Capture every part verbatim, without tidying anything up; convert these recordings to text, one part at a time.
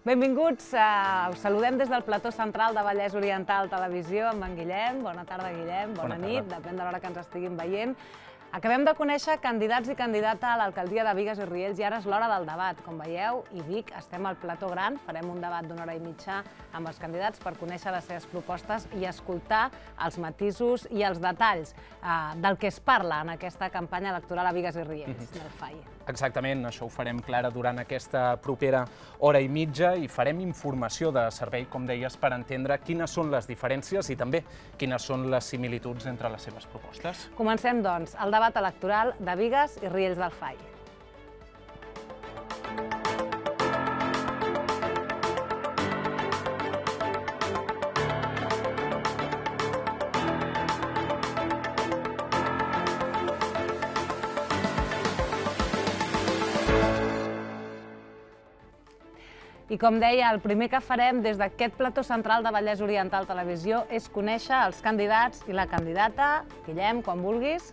Benvinguts, us saludem des del plató central de Vallès Oriental Televisió amb en Guillem. Bona tarda, Guillem, bona nit, depèn de l'hora que ens estiguin veient. Acabem de conèixer candidats i candidata a l'alcaldia de Bigues i Riells i ara és l'hora del debat. Com veieu, i dic, estem al plató gran, farem un debat d'una hora i mitja amb els candidats per conèixer les seves propostes i escoltar els matisos i els detalls del que es parla en aquesta campanya electoral a Bigues i Riells, del F A I. Exactament, això ho farem, Clara, durant aquesta propera hora i mitja i farem informació de servei, com deies, per entendre quines són les diferències i també quines són les similituds entre les seves propostes. Comencem, doncs, el debat electoral de Bigues i Riells del F A I. I com deia, el primer que farem des d'aquest plató central de Vallès Oriental Televisió és conèixer els candidats i la candidata. Guillem, quan vulguis.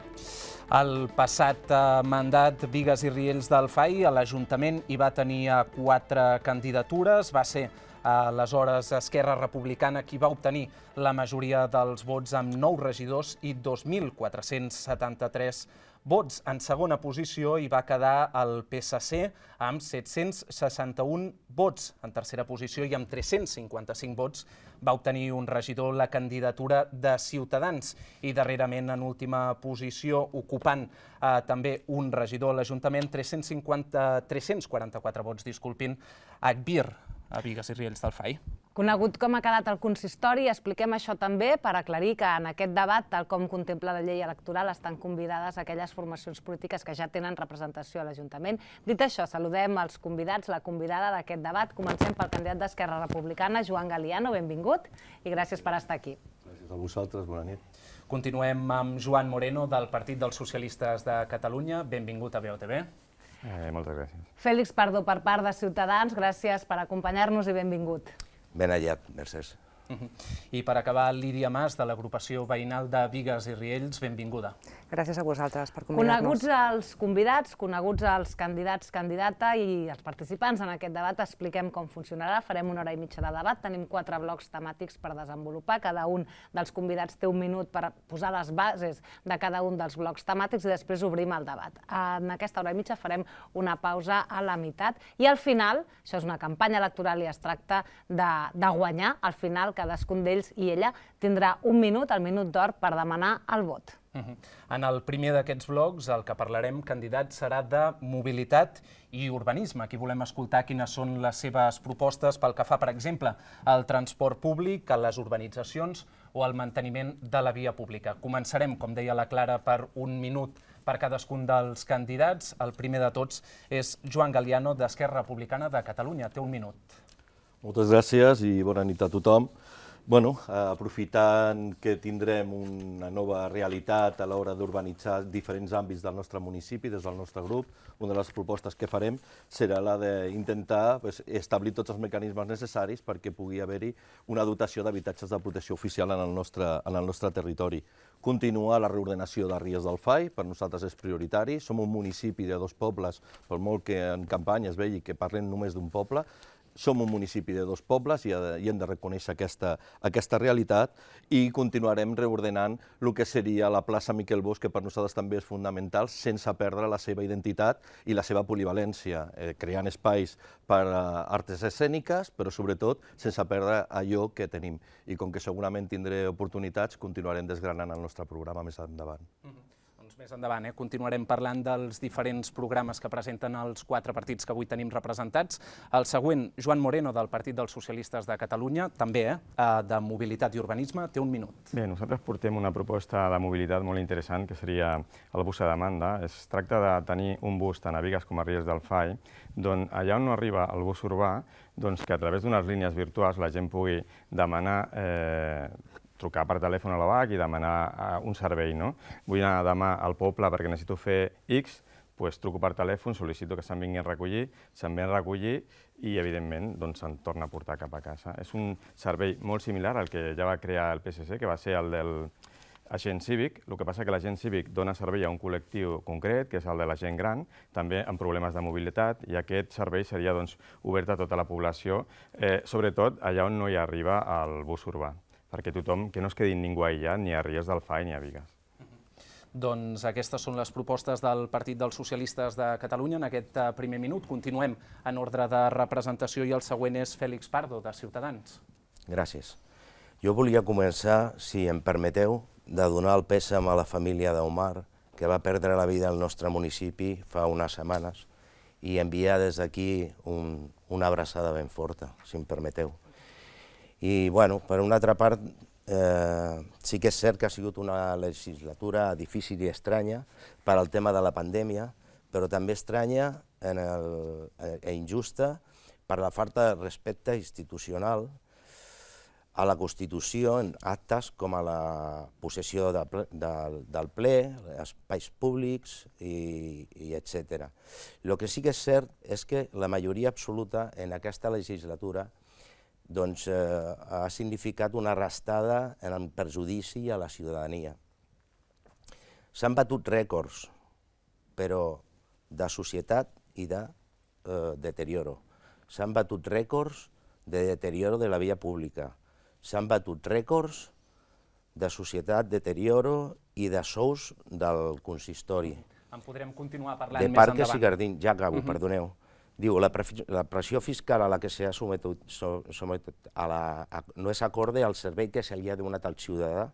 El passat mandat Bigues i Riells del F A I, a l'Ajuntament hi va tenir quatre candidatures. Va ser aleshores Esquerra Republicana qui va obtenir la majoria dels vots amb nou regidors i dos mil quatre-cents setanta-tres vots. En segona posició hi va quedar el P S C amb set-cents seixanta-un vots. En tercera posició i amb tres-cents cinquanta-cinc vots va obtenir un regidor la candidatura de Ciutadans i darrerament en última posició ocupant també un regidor a l'Ajuntament, tres-cents quaranta-quatre vots, disculpin, Agbir, a Bigues i Riells del F A I. Conegut com ha quedat el consistori, expliquem això també per aclarir que en aquest debat, tal com contempla la llei electoral, estan convidades aquelles formacions polítiques que ja tenen representació a l'Ajuntament. Dit això, saludem els convidats, la convidada d'aquest debat. Comencem pel candidat d'Esquerra Republicana, Joan Galliano, benvingut i gràcies per estar aquí. Gràcies a vosaltres, bona nit. Continuem amb Joan Moreno, del Partit dels Socialistes de Catalunya. Benvingut a B O T V. Eh, moltes gràcies. Fèlix Pardó, per part de Ciutadans, gràcies per acompanyar-nos i benvingut. Ben hallat, Mercès. I per acabar, Lídia Mas, de l'agrupació veïnal de Bigues i Riells, benvinguda. Gràcies a vosaltres per convidar-nos. Coneguts els convidats, coneguts els candidats, candidata i els participants en aquest debat, expliquem com funcionarà. Farem una hora i mitja de debat, tenim quatre blocs temàtics per desenvolupar. Cada un dels convidats té un minut per posar les bases de cada un dels blocs temàtics i després obrim el debat. En aquesta hora i mitja farem una pausa a la meitat i al final, això és una campanya electoral i es tracta de, de guanyar, al final cadascun d'ells i ella tindrà un minut, el minut d'or, per demanar el vot. En el primer d'aquests blocs, el que parlarem, candidat, serà de mobilitat i urbanisme. Aquí volem escoltar quines són les seves propostes pel que fa, per exemple, al transport públic, a les urbanitzacions o al manteniment de la via pública. Començarem, com deia la Clara, per un minut per cadascun dels candidats. El primer de tots és Joan Galliano, d'Esquerra Republicana de Catalunya. Té un minut. Moltes gràcies i bona nit a tothom. Bueno, aprofitant que tindrem una nova realitat a l'hora d'urbanitzar diferents àmbits del nostre municipi, des del nostre grup, una de les propostes que farem serà la d'intentar establir tots els mecanismes necessaris perquè pugui haver-hi una dotació d'habitatges de protecció oficial en el nostre territori. Continua la reordenació de Riells del F A I, per nosaltres és prioritari. Som un municipi de dos pobles, per molt que en campanya es vegi que parlem només d'un poble. Som un municipi de dos pobles i hem de reconèixer aquesta realitat i continuarem reordenant el que seria la plaça Miquel Bosch, que per nosaltres també és fonamental, sense perdre la seva identitat i la seva polivalència, creant espais per a arts escèniques, però sobretot sense perdre allò que tenim. I com que segurament tindré oportunitats, continuarem desgranant el nostre programa més endavant. Més endavant, continuarem parlant dels diferents programes que presenten els quatre partits que avui tenim representats. El següent, Joan Moreno, del Partit dels Socialistes de Catalunya, també de mobilitat i urbanisme, té un minut. Bé, nosaltres portem una proposta de mobilitat molt interessant, que seria el bus a demanda. Es tracta de tenir un bus tant a Bigues com a Riells del F A I, on allà on no arriba el bus urbà, que a través d'unes línies virtuals la gent pugui demanar trucar per telèfon a la B A C i demanar un servei. Vull anar demà al poble perquè necessito fer X, doncs truco per telèfon, sol·licito que se'm vinguin a recollir, se'm ven a recollir i, evidentment, se'm torna a portar cap a casa. És un servei molt similar al que ja va crear el P S C, que va ser el del agent cívic, el que passa que l'agent cívic dona servei a un col·lectiu concret, que és el de la gent gran, també amb problemes de mobilitat, i aquest servei seria doncs, obert a tota la població, eh, sobretot allà on no hi arriba el bus urbà, perquè tothom, que no es quedi ningú aïllat ni a Riells del Fai ni a Bigues. Doncs aquestes són les propostes del Partit dels Socialistes de Catalunya en aquest primer minut. Continuem en ordre de representació i el següent és Fèlix Pardo, de Ciutadans. Gràcies. Jo volia començar, si em permeteu, de donar el pèsam a la família d'Omar, que va perdre la vida al nostre municipi fa unes setmanes, i enviar des d'aquí un, una abraçada ben forta, si em permeteu. I, bueno, per una altra part, Eh, sí que és cert que ha sigut una legislatura difícil i estranya per al tema de la pandèmia, però també estranya en el, e injusta per la falta de respecte institucional a la Constitució en actes com a la possessió de, de, del ple, espais públics i, i etcètera. El que sí que és cert és que la majoria absoluta en aquesta legislatura doncs, eh, ha significat una arrestada en el perjudici a la ciutadania. S'han batut rècords, però de societat i de eh, deterioro. S'han batut rècords de deterioro de la via pública. S'han batut rècords de societat, deterioro i de sous del consistori. En podrem continuar parlant més endavant. De Parques i Gardins, ja acabo, perdoneu. Diu, la, la pressió fiscal a la que s'ha sometit, sometit a la, a, no és acorde al servei que se li ha donat al ciutadà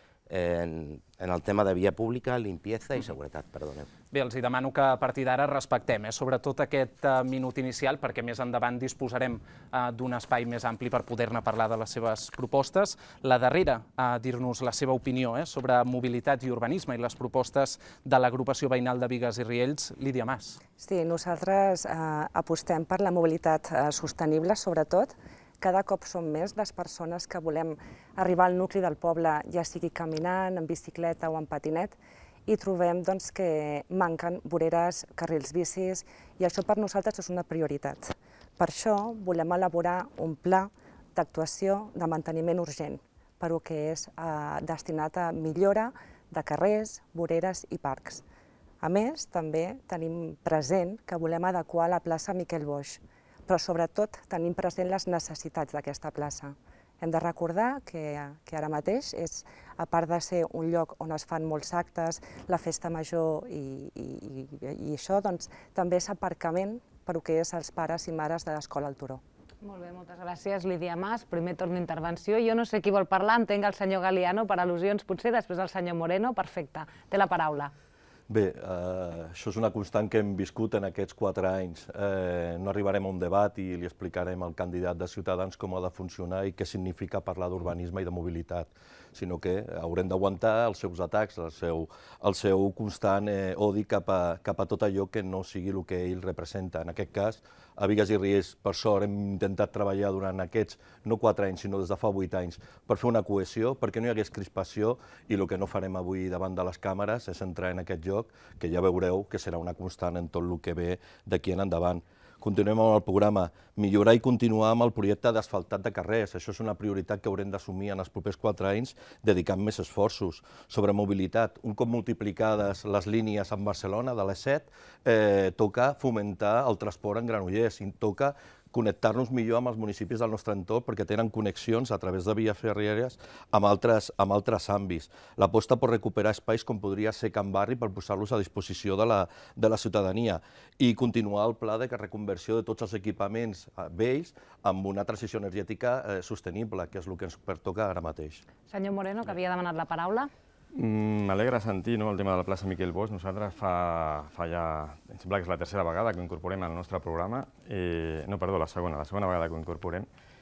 en, en el tema de via pública, limpieza i seguretat, perdoneu. Bé, els demano que a partir d'ara respectem, eh, sobretot aquest uh, minut inicial, perquè més endavant disposarem uh, d'un espai més ampli per poder-ne parlar de les seves propostes. La darrera, a uh, dir-nos la seva opinió eh, sobre mobilitat i urbanisme i les propostes de l'agrupació veïnal de Bigues i Riells, Lídia Mas. Sí, nosaltres eh, apostem per la mobilitat eh, sostenible, sobretot. Cada cop som més les persones que volem arribar al nucli del poble, ja sigui caminant, en bicicleta o en patinet, i trobem doncs, que manquen voreres, carrils bicis, i això per nosaltres és una prioritat. Per això volem elaborar un pla d'actuació de manteniment urgent, però que és eh, destinat a millora de carrers, voreres i parcs. A més, també tenim present que volem adequar la plaça Miquel Boix, però sobretot tenim present les necessitats d'aquesta plaça. Hem de recordar que, que ara mateix, és, a part de ser un lloc on es fan molts actes, la festa major i, i, i, i això, doncs, també és aparcament per al que és els pares i mares de l'Escola al Turó. Molt bé, moltes gràcies, Lídia Mas. Primer torn d'intervenció. Jo no sé qui vol parlar, entenc el senyor Galiano per al·lusions, potser després el senyor Moreno. Perfecte, té la paraula. Bé, eh, això és una constant que hem viscut en aquests quatre anys. Eh, no arribarem a un debat i li explicarem al candidat de Ciutadans com ha de funcionar i què significa parlar d'urbanisme i de mobilitat, sinó que haurem d'aguantar els seus atacs, el seu, el seu constant eh, odi cap a, cap a tot allò que no sigui el que ell representa. En aquest cas, a Bigues i Riells, per sort, hem intentat treballar durant aquests, no quatre anys, sinó des de fa vuit anys, per fer una cohesió, perquè no hi hagués crispació, i el que no farem avui davant de les càmeres és entrar en aquest joc, que ja veureu que serà una constant en tot el que ve d'aquí en endavant. Continuem amb el programa, millorar i continuar amb el projecte d'asfaltat de carrers. Això és una prioritat que haurem d'assumir en els propers quatre anys, dedicant més esforços. Sobre mobilitat, un cop multiplicades les línies en Barcelona de l'E set, eh, toca fomentar el transport en Granollers, i toca connectar-nos millor amb els municipis del nostre entorn perquè tenen connexions a través de vies ferroviàries amb altres, amb altres àmbits. L'aposta per recuperar espais com podria ser Can Barri per posar-los a disposició de la, de la ciutadania i continuar el pla de reconversió de tots els equipaments vells amb una transició energètica eh, sostenible, que és el que ens pertoca ara mateix. Senyor Moreno, que havia demanat la paraula. M'alegra sentir no, el tema de la plaça Miquel Boix. Nosaltres fa, fa ja, em sembla que és la tercera vegada que ho incorporem al nostre programa, i, no, perdó, la segona, la segona vegada que ho incorporem,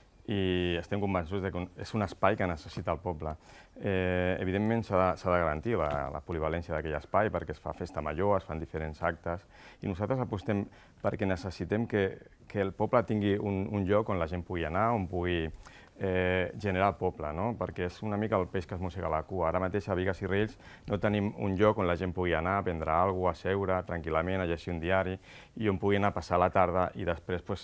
i estem convençuts que és un espai que necessita el poble. Eh, evidentment s'ha de, de garantir la, la polivalència d'aquell espai perquè es fa festa major, es fan diferents actes, i nosaltres apostem perquè necessitem que, que el poble tingui un, un lloc on la gent pugui anar, on pugui Eh, generar el poble, no? Perquè és una mica el peix que es mossega la cua. Ara mateix a Bigues i Riells no tenim un lloc on la gent pugui anar a prendre alguna cosa, a seure tranquil·lament, a llegir un diari, i on pugui anar a passar la tarda i després pues,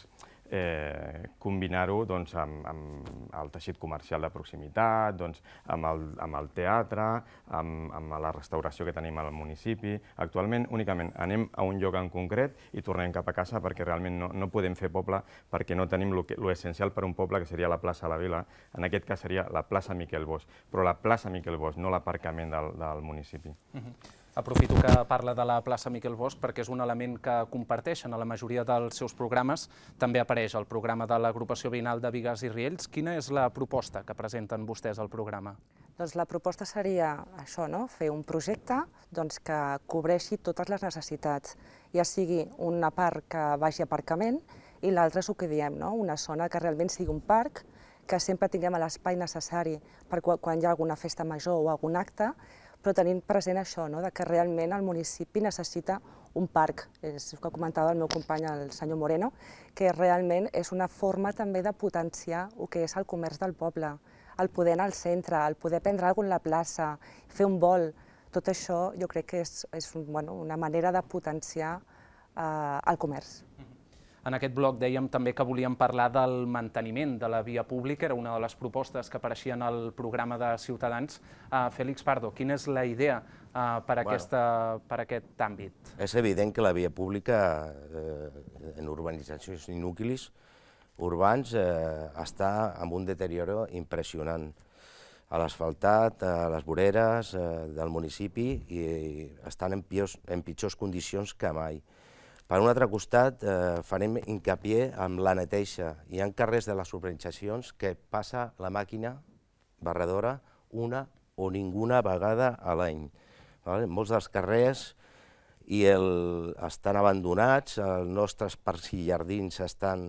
combinar-ho amb el teixit comercial de proximitat, amb el teatre, amb la restauració que tenim al municipi. Actualment únicament anem a un lloc en concret i tornem cap a casa perquè realment no podem fer poble perquè no tenim l'essencial per un poble que seria la plaça de la Vila. En aquest cas seria la plaça Miquel Bosch, però la plaça Miquel Bosch, no l'aparcament del municipi. Aprofito que parla de la plaça Miquel Bosch perquè és un element que comparteixen a la majoria dels seus programes. També apareix al programa de l'agrupació veïnal de Bigues i Riells. Quina és la proposta que presenten vostès al programa? Doncs la proposta seria això, fer un projecte que cobreixi totes les necessitats, ja sigui una part que vagi a aparcament i l'altra és el que diem, una zona que realment sigui un parc, que sempre tinguem l'espai necessari per quan hi ha alguna festa major o algun acte, però tenint present això, que realment el municipi necessita un parc, és el que comentava el meu company, el senyor Moreno, que realment és una forma també de potenciar el que és el comerç del poble, el poder anar al centre, el poder prendre alguna cosa a la plaça, fer un vol, tot això jo crec que és una manera de potenciar el comerç. En aquest bloc dèiem també que volíem parlar del manteniment de la via pública, era una de les propostes que apareixien al programa de Ciutadans. Félix Pardo, quina és la idea per aquest àmbit? És evident que la via pública en urbanitzacions i nuclis urbans està amb un deterioro impressionant. A l'asfaltat, a les voreres del municipi estan en pitjors condicions que mai. Per un altre costat, farem hincapié en la neteja. Hi ha carrers de les urbanitzacions que passa la màquina barredora una o ninguna vegada a l'any. Molts dels carrers estan abandonats, els nostres parcs i jardins estan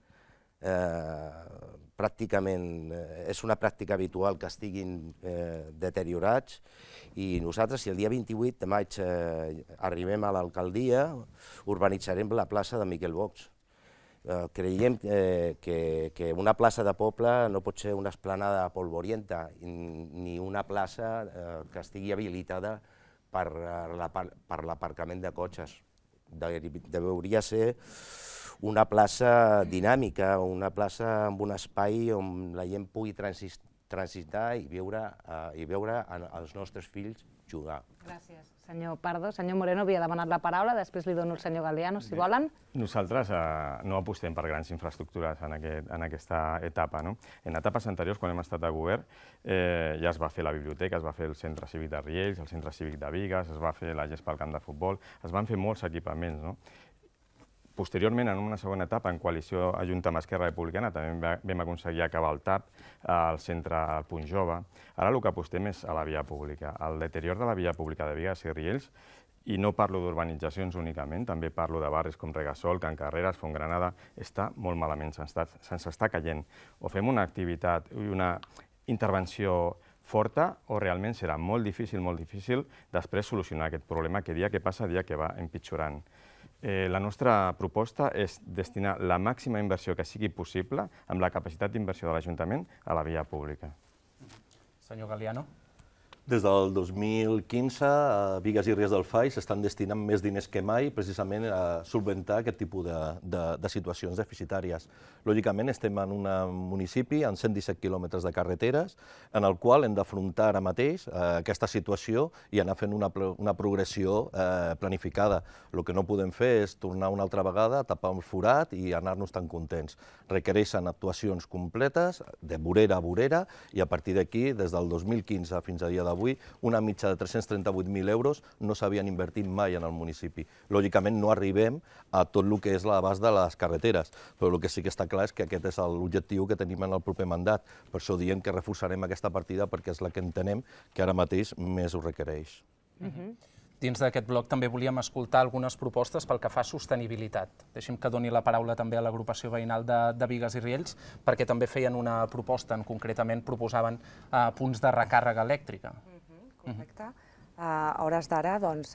pràcticament, és una pràctica habitual que estiguin deteriorats i nosaltres, si el dia vint-i-vuit de maig arribem a l'alcaldia, urbanitzarem la plaça de Miquel Bosch. Creiem que una plaça de poble no pot ser una esplanada polvorienta ni una plaça que estigui habilitada per l'aparcament de cotxes. Hauria de ser una plaça dinàmica, una plaça amb un espai on la gent pugui transitar i veure els nostres fills jugar. Gràcies, senyor Pardo. Senyor Moreno havia demanat la paraula, després li dono al senyor Galiano, si volen. Nosaltres no apostem per grans infraestructures en aquesta etapa. En etapes anteriors, quan hem estat a govern, ja es va fer la biblioteca, es va fer el centre cívic de Riells, el centre cívic de Bigues, es va fer la gespa al camp de futbol, es van fer molts equipaments. Posteriorment, en una segona etapa, en coalició Ajunta amb Esquerra Republicana, també vam aconseguir acabar el TAP, al centre al Punt Jove. Ara el que apostem és a la via pública. El deterior de la via pública de Bigues i Riells, i no parlo d'urbanitzacions únicament, també parlo de barris com Regasol, Can Carreras, Fontgranada, està molt malament, se'ns està caient. O fem una activitat i una intervenció forta o realment serà molt difícil, molt difícil després solucionar aquest problema que dia que passa, dia que va empitjorant. La nostra proposta és destinar la màxima inversió que sigui possible amb la capacitat d'inversió de l'Ajuntament a la via pública. Senyor Galiano. Des del dos mil quinze, a Bigues i Riells del Fai s'estan destinant més diners que mai precisament a solventar aquest tipus de situacions deficitàries. Lògicament, estem en un municipi amb cent disset quilòmetres de carreteres, en el qual hem d'afrontar ara mateix aquesta situació i anar fent una progressió planificada. El que no podem fer és tornar una altra vegada a tapar un forat i anar-nos tan contents. Requereixen actuacions completes, de vorera a vorera, i a partir d'aquí, des del dos mil quinze fins a dia d'avui, una mitja de tres-cents trenta-vuit mil euros no s'havien invertit mai en el municipi. Lògicament no arribem a tot el que és l'abast de les carreteres, però el que sí que està clar és que aquest és l'objectiu que tenim en el proper mandat. Per això diem que reforçarem aquesta partida perquè és la que entenem que ara mateix més ho requereix. Dins d'aquest bloc també volíem escoltar algunes propostes pel que fa a sostenibilitat. Deixi'm que doni la paraula també a l'agrupació veïnal de Bigues i Riells, perquè també feien una proposta, concretament proposaven punts de recàrrega elèctrica. Correcte. A hores d'ara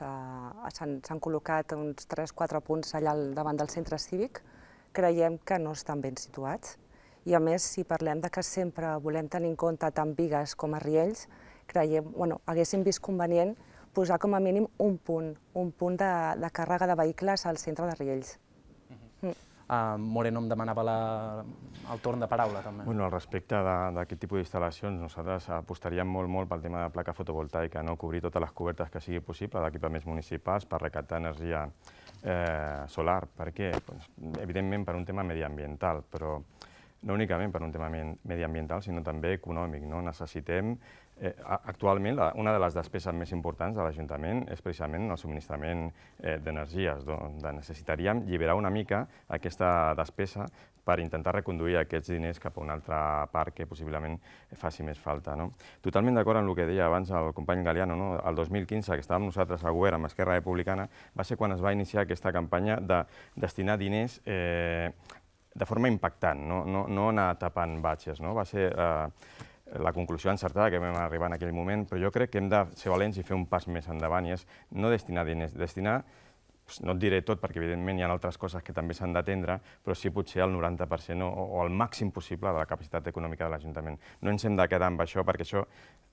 s'han col·locat uns tres o quatre punts allà davant del centre cívic. Creiem que no estan ben situats. I a més, si parlem de que sempre volem tenir en compte tant Bigues com a Riells, creiem, bueno, haguéssim vist convenient posar com a mínim un punt, un punt de càrrega de vehicles al centre de Riells. Moreno em demanava el torn de paraula, també. Bueno, al respecte d'aquest tipus d'instal·lacions, nosaltres apostaríem molt, molt pel tema de placa fotovoltaica, no? Cobrir totes les cobertes que sigui possible d'equipaments municipals per recaptar energia solar. Per què? Evidentment per un tema mediambiental, però no únicament per un tema mediambiental, sinó també econòmic. Necessitem, actualment, una de les despeses més importants de l'Ajuntament és precisament el subministrament d'energies. Necessitaríem alliberar una mica aquesta despesa per intentar reconduir aquests diners cap a una altra part que possiblement faci més falta. Totalment d'acord amb el que deia abans el company Galiano, el dos mil quinze, que estàvem nosaltres al govern amb Esquerra Republicana, va ser quan es va iniciar aquesta campanya de destinar diners de forma impactant, no anar tapant batxes. Va ser la conclusió encertada que vam arribar en aquell moment, però jo crec que hem de ser valents i fer un pas més endavant, i és no destinar diners, destinar, no et diré tot perquè evidentment hi ha altres coses que també s'han d'atendre, però sí potser el noranta per cent o el màxim possible de la capacitat econòmica de l'Ajuntament. No ens hem de quedar amb això perquè això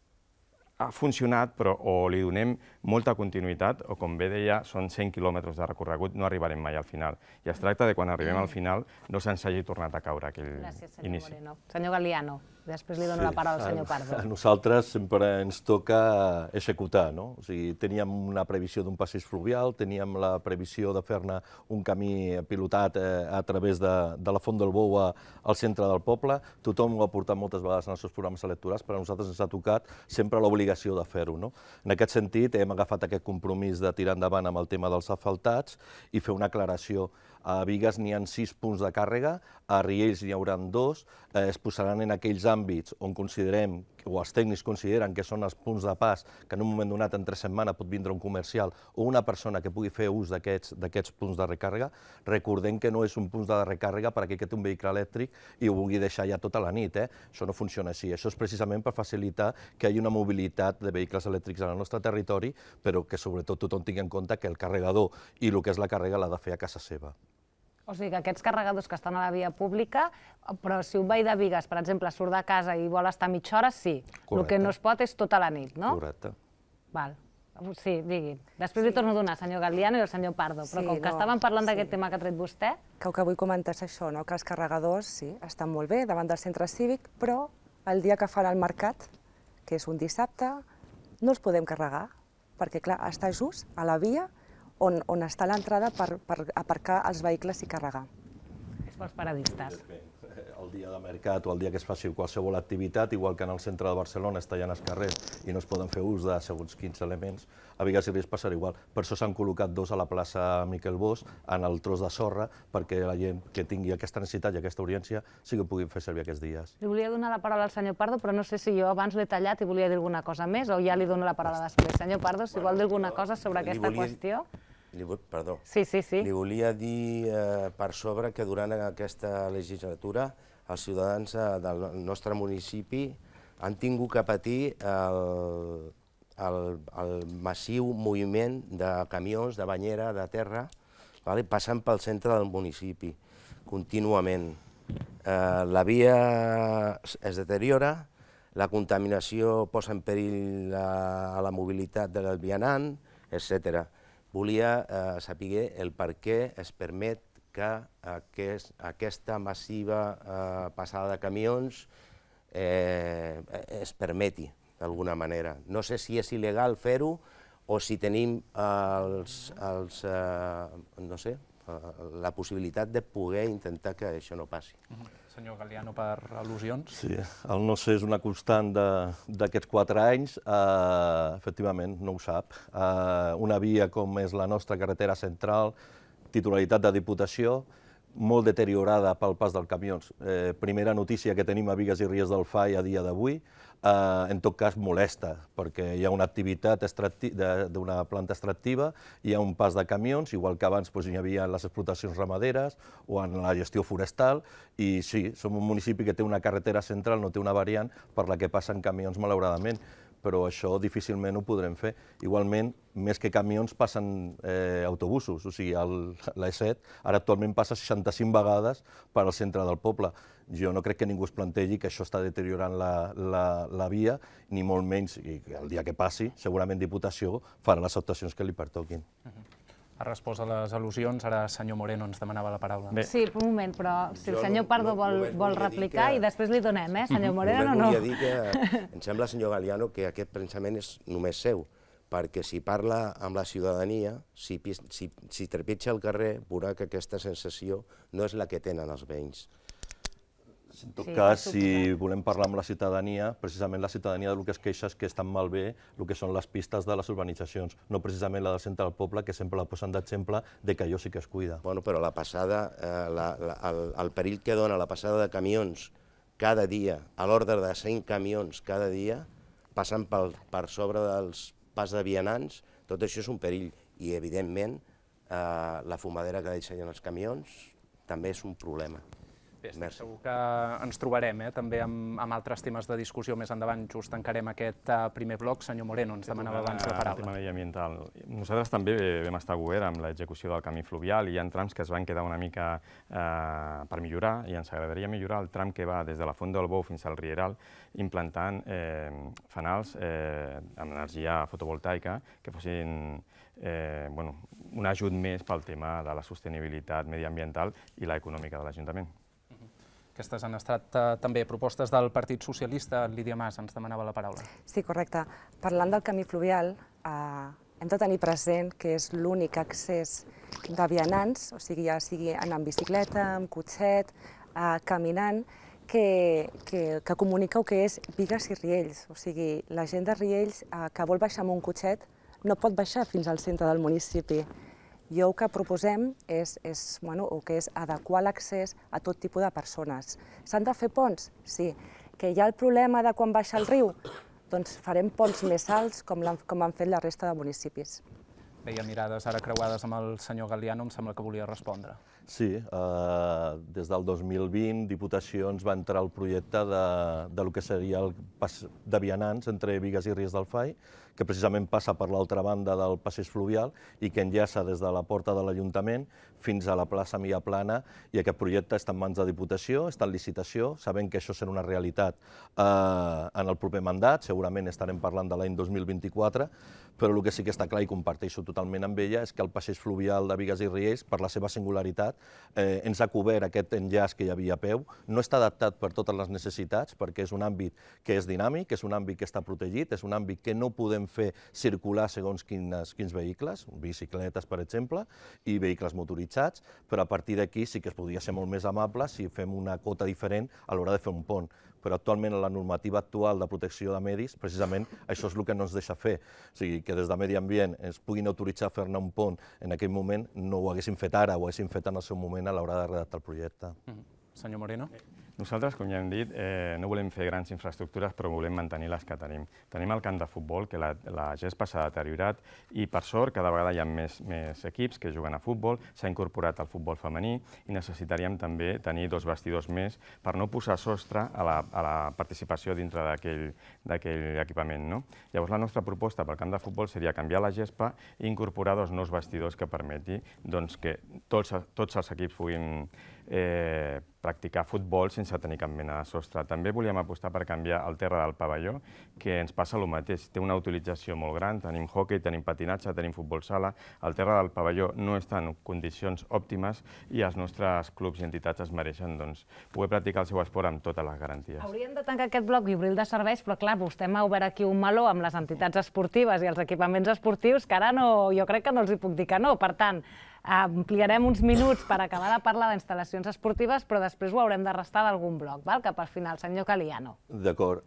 ha funcionat, però o li donem molta continuïtat o, com bé deia, són cent quilòmetres de recorregut, no arribarem mai al final. I es tracta de quan arribem al final no se'ns hagi tornat a caure aquell inici. Gràcies, senyor Moreno. Senyor Galiano, després li dono la paraula al senyor Pardo. A nosaltres sempre ens toca executar, no? O sigui, teníem una previsió d'un passeig fluvial, teníem la previsió de fer-ne un camí pilotat a través de la Font del Bou al centre del poble. Tothom ho ha portat moltes vegades en els seus programes electorals, però a nosaltres ens ha tocat sempre l'obligació de fer-ho. En aquest sentit, hem agafat aquest compromís de tirar endavant amb el tema dels asfaltats i fer una aclaració. A Bigues n'hi ha sis punts de càrrega, a Riells n'hi haurà dos, es posaran en aquells àmbits on considerem, o els tècnics consideren que són els punts de pas, que en un moment donat, entre setmana, pot vindre un comercial o una persona que pugui fer ús d'aquests punts de recàrrega. Recordem que no és un punt de recàrrega per a aquell que té un vehicle elèctric i ho vulgui deixar ja tota la nit. Això no funciona així. Això és precisament per facilitar que hi hagi una mobilitat de vehicles elèctrics en el nostre territori, però que sobretot tothom tingui en compte que el carregador i el que és la càrrega l'ha de fer a casa seva. O sigui que aquests carregadors que estan a la via pública, però si un veí de Bigues, per exemple, surt de casa i vol estar mitja hora, sí. El que no es pot és tota la nit, no? Correcte. Val. Sí, digui. Després li torno a donar al senyor Galiano i al senyor Pardo, però com que estàvem parlant d'aquest tema que ha tret vostè... Que el que vull comentar és això, que els carregadors, sí, estan molt bé davant del centre cívic, però el dia que fan el mercat, que és un dissabte, no els podem carregar, perquè, clar, està just a la via on està l'entrada per aparcar els vehicles i carregar. És pels paradistes. El dia de mercat o el dia que es faci qualsevol activitat, igual que en el centre de Barcelona es tallen els carrers i no es poden fer ús de segons quins elements, a Bigues i Riells passarà igual. Per això s'han col·locat dos a la plaça Miquel Bosch, en el tros de sorra, perquè la gent que tingui aquesta necessitat i aquesta urgència sí que puguin fer servir aquests dies. Li volia donar la paraula al senyor Pardo, però no sé si jo abans l'he tallat i volia dir alguna cosa més o ja li dono la paraula després. Senyor Pardo, si vol dir alguna cosa sobre aquesta qüestió... Perdó. Sí, sí, sí. Li volia dir per sobre que durant aquesta legislatura els ciutadans del nostre municipi han tingut que patir el massiu moviment de camions, de banyera, de terra, passant pel centre del municipi, contínuament. La via es deteriora, la contaminació posa en perill a la mobilitat del vianant, etcètera. Volia saber el per què es permet que aquesta massiva passada de camions es permeti d'alguna manera. No sé si és il·legal fer-ho o si tenim la possibilitat de poder intentar que això no passi. Senyor Galiano, per al·lusions. Sí, el no sé és una constant d'aquests quatre anys. Efectivament, no ho sap. Una via com és la nostra carretera central, titularitat de Diputació, molt deteriorada pel pas dels camions. Primera notícia que tenim a Bigues i Riells del Fai a dia d'avui. En tot cas, molesta, perquè hi ha una activitat d'una planta extractiva, hi ha un pas de camions, igual que abans hi havia les explotacions ramaderes o en la gestió forestal, i sí, som un municipi que té una carretera central, no té una variant per la que passen camions, malauradament, però això difícilment ho podrem fer. Igualment, més que camions, passen autobusos, o sigui, l'E set ara actualment passa seixanta-cinc vegades per al centre del poble. Jo no crec que ningú es plantegi que això està deteriorant la via, ni molt menys, i el dia que passi, segurament Diputació farà les actuacions que li pertoquin. Ha respost a les al·lusions, ara el senyor Moreno ens demanava la paraula. Sí, un moment, però si el senyor Pardo vol replicar i després li donem, eh? Senyor Moreno, no. Només volia dir que em sembla, senyor Galiano, que aquest pensament és només seu, perquè si parla amb la ciutadania, si trepitja el carrer, veurà que aquesta sensació no és la que tenen els veïns. En tot cas, si volem parlar amb la ciutadania, precisament la ciutadania del que es queixa és que estan malbé el que són les pistes de les urbanitzacions, no precisament la del centre del poble, que sempre la posen d'exemple de que allò sí que es cuida. Bueno, però la passada, el perill que dona la passada de camions cada dia, a l'ordre de cent camions cada dia, passant per sobre dels pas de vianants, tot això és un perill. I, evidentment, la fumadera que deixen els camions també és un problema. Bé, estic segur que ens trobarem també amb altres temes de discussió més endavant. Just tancarem aquest primer bloc. Senyor Moreno, ens demanava abans la paraula. El tema mediambiental. Nosaltres també vam estar a govern amb l'execució del camí fluvial i hi ha trams que es van quedar una mica per millorar i ens agradaria millorar el tram que va des de la Font del Bou fins al Rieral implantant fanals amb energia fotovoltaica que fossin un ajut més pel tema de la sostenibilitat mediambiental i l'econòmica de l'Ajuntament. Aquestes han estat també propostes del Partit Socialista. Lídia Mas ens demanava la paraula. Sí, correcte. Parlant del camí fluvial, hem de tenir present que és l'únic accés de vianants, o sigui, ja sigui anant en bicicleta, amb cotxet, caminant, que comunica el que és Bigues i Riells. O sigui, la gent de Riells que vol baixar amb un cotxet no pot baixar fins al centre del municipi. Jo el que proposem és adequar l'accés a tot tipus de persones. S'han de fer ponts? Sí. Que hi ha el problema de quan baixa el riu? Doncs farem ponts més alts com han fet la resta de municipis. Veia mirades ara creuades amb el senyor Galiano, em sembla que volia respondre. Sí, des del dos mil vint, Diputacions va entrar al projecte del que seria el pas de vianants entre Bigues i Riells del Fai, que precisament passa per l'altra banda del passeig fluvial i que enllaça des de la porta de l'Ajuntament fins a la plaça Mia Plana, i aquest projecte està en mans de Diputació, està en licitació, sabem que això serà una realitat en el proper mandat, segurament estarem parlant de l'any dos mil vint-i-quatre, però el que sí que està clar i comparteixo totalment amb ella és que el passeig fluvial de Bigues i Riells, per la seva singularitat, ens ha cobert aquest enllaç que hi havia a peu, no està adaptat per totes les necessitats, perquè és un àmbit que és dinàmic, és un àmbit que està protegit, és un àmbit que no podem fer circular segons quins vehicles, bicicletes, per exemple, i vehicles motoritzats, però a partir d'aquí sí que es podria ser molt més amable si fem una cota diferent a l'hora de fer un pont. Però actualment la normativa actual de protecció de medis, precisament, això és el que no ens deixa fer. O sigui, que des de Medi Ambient ens puguin autoritzar a fer-ne un pont en aquell moment, no ho haguéssim fet ara, ho haguéssim fet en el seu moment a l'hora de redactar el projecte. Senyor Moreno? Nosaltres, com ja hem dit, no volem fer grans infraestructures, però volem mantenir les que tenim. Tenim el camp de futbol, que la gespa s'ha deteriorat, i per sort cada vegada hi ha més equips que juguen a futbol, s'ha incorporat el futbol femení i necessitaríem també tenir dos vestidors més per no posar sostre a la participació dintre d'aquell equipament. Llavors la nostra proposta pel camp de futbol seria canviar la gespa i incorporar dos nous vestidors que permeti que tots els equips puguin practicar futbol sense tenir cap mena de sostre. També volíem apostar per canviar el terra del pavelló, que ens passa el mateix. Té una utilització molt gran, tenim hoquei, tenim patinatge, tenim futbol sala. El terra del pavelló no està en condicions òptimes i els nostres clubs i entitats es mereixen poder practicar el seu esport amb totes les garanties. Hauríem de tancar aquest bloc i obrir el de serveis, però clar, vostè m'ha obert aquí un meló amb les entitats esportives i els equipaments esportius que ara jo crec que no els hi puc dir que no. Per tant, ampliarem uns minuts per acabar de parlar d'instal·lacions esportives, però després ho haurem de restar d'algun bloc, cap al final. Senyor Galiano. D'acord.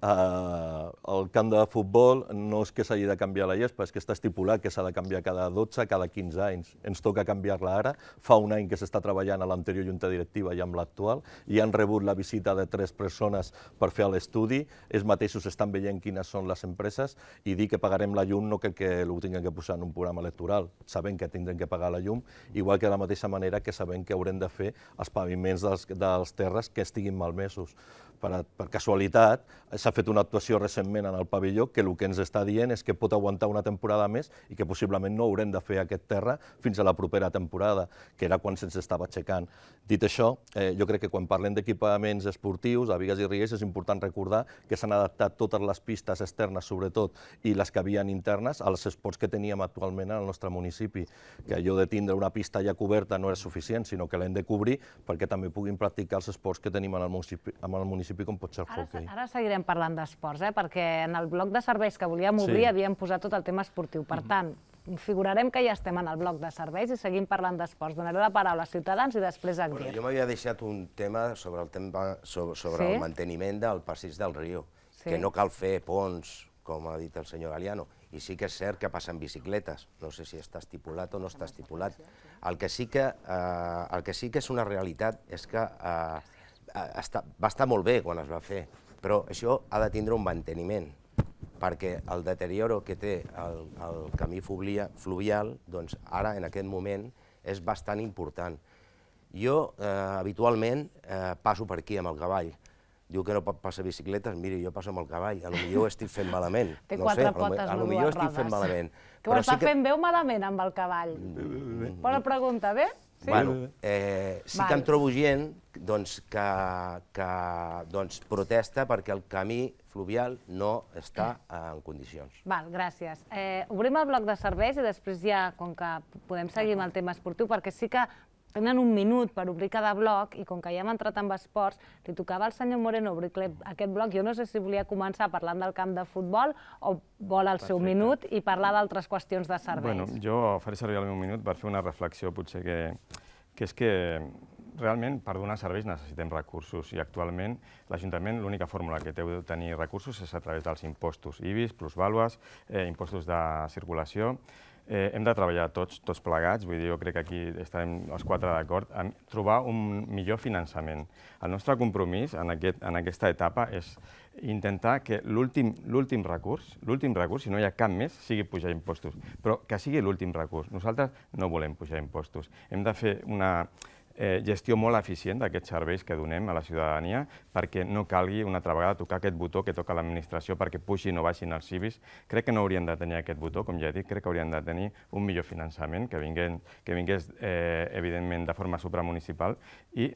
El camp de futbol no és que s'hagi de canviar la gespa, és que està estipulat que s'ha de canviar cada dotze, cada quinze anys. Ens toca canviar-la ara. Fa un any que s'està treballant a l'anterior junta directiva i amb l'actual, i han rebut la visita de tres persones per fer l'estudi. Ells mateixos estan veient quines són les empreses i dir que pagarem la llum no que ho tinguem que posar en un programa electoral. Sabem que tindrem que pagar la llum, igual que de la mateixa manera que sabem que haurem de fer els paviments dels terres que estiguin malmesos. per casualitat, s'ha fet una actuació recentment en el pavelló que el que ens està dient és que pot aguantar una temporada més i que possiblement no haurem de fer aquest terra fins a la propera temporada, que era quan se'ns estava aixecant. Dit això, jo crec que quan parlem d'equipaments esportius, a Bigues i Riells és important recordar que s'han adaptat totes les pistes externes, sobretot, i les que havien internes, als esports que teníem actualment al nostre municipi. Que allò de tindre una pista ja coberta no és suficient, sinó que l'hem de cobrir perquè també puguin practicar els esports que tenim en el municipi, com pot ser el hoquei. Ara seguirem parlant d'esports, perquè en el bloc de serveis que volíem obrir havíem posat tot el tema esportiu. Per tant, figurarem que ja estem en el bloc de serveis i seguim parlant d'esports. Donaré la paraula a Ciutadans i després a Agdir. Jo m'havia deixat un tema sobre el manteniment del passeig del Riu, que no cal fer ponts, com ha dit el senyor Galiano, i sí que és cert que passen bicicletes, no sé si està estipulat o no està estipulat. El que sí que és una realitat és que va estar molt bé quan es va fer, però això ha de tindre un manteniment, perquè el deterioro que té el camí fluvial, doncs ara, en aquest moment, és bastant important. Jo, habitualment, passo per aquí amb el cavall. Diu que no pot passar bicicletes, miri, jo passo amb el cavall, potser ho estic fent malament. Té quatre potes, no dues rodes. Que ho està fent bé o malament amb el cavall? Bona pregunta, bé? Bueno, sí que em trobo gent que protesta perquè el camí fluvial no està en condicions. Val, gràcies. Obrim el bloc de serveis i després ja, com que podem seguir amb el tema esportiu, perquè sí que tenen un minut per obrir cada bloc i com que ja hem entrat amb esports, li tocava al senyor Moreno obrir aquest bloc. Jo no sé si volia començar parlant del camp de futbol o vol el seu minut i parlar d'altres qüestions de serveis. Bueno, jo faré servir el meu minut per fer una reflexió, potser que és que realment per donar serveis necessitem recursos i actualment l'Ajuntament l'única fórmula que té d'obtenir recursos és a través dels impostos, I B I S, plusvàlues, impostos de circulació. Hem de treballar tots, tots plegats, vull dir, jo crec que aquí estarem els quatre d'acord, a trobar un millor finançament. El nostre compromís en aquesta etapa és intentar que l'últim recurs, l'últim recurs, si no hi ha cap més, sigui pujar impostos, però que sigui l'últim recurs. Nosaltres no volem pujar impostos. Hem de fer una gestió molt eficient d'aquests serveis que donem a la ciutadania perquè no calgui una altra vegada tocar aquest botó que toca l'administració perquè pugin o baixin els I B I S. Crec que no haurien de tenir aquest botó, com ja he dit, crec que haurien de tenir un millor finançament que vingués, evidentment, de forma supramunicipal i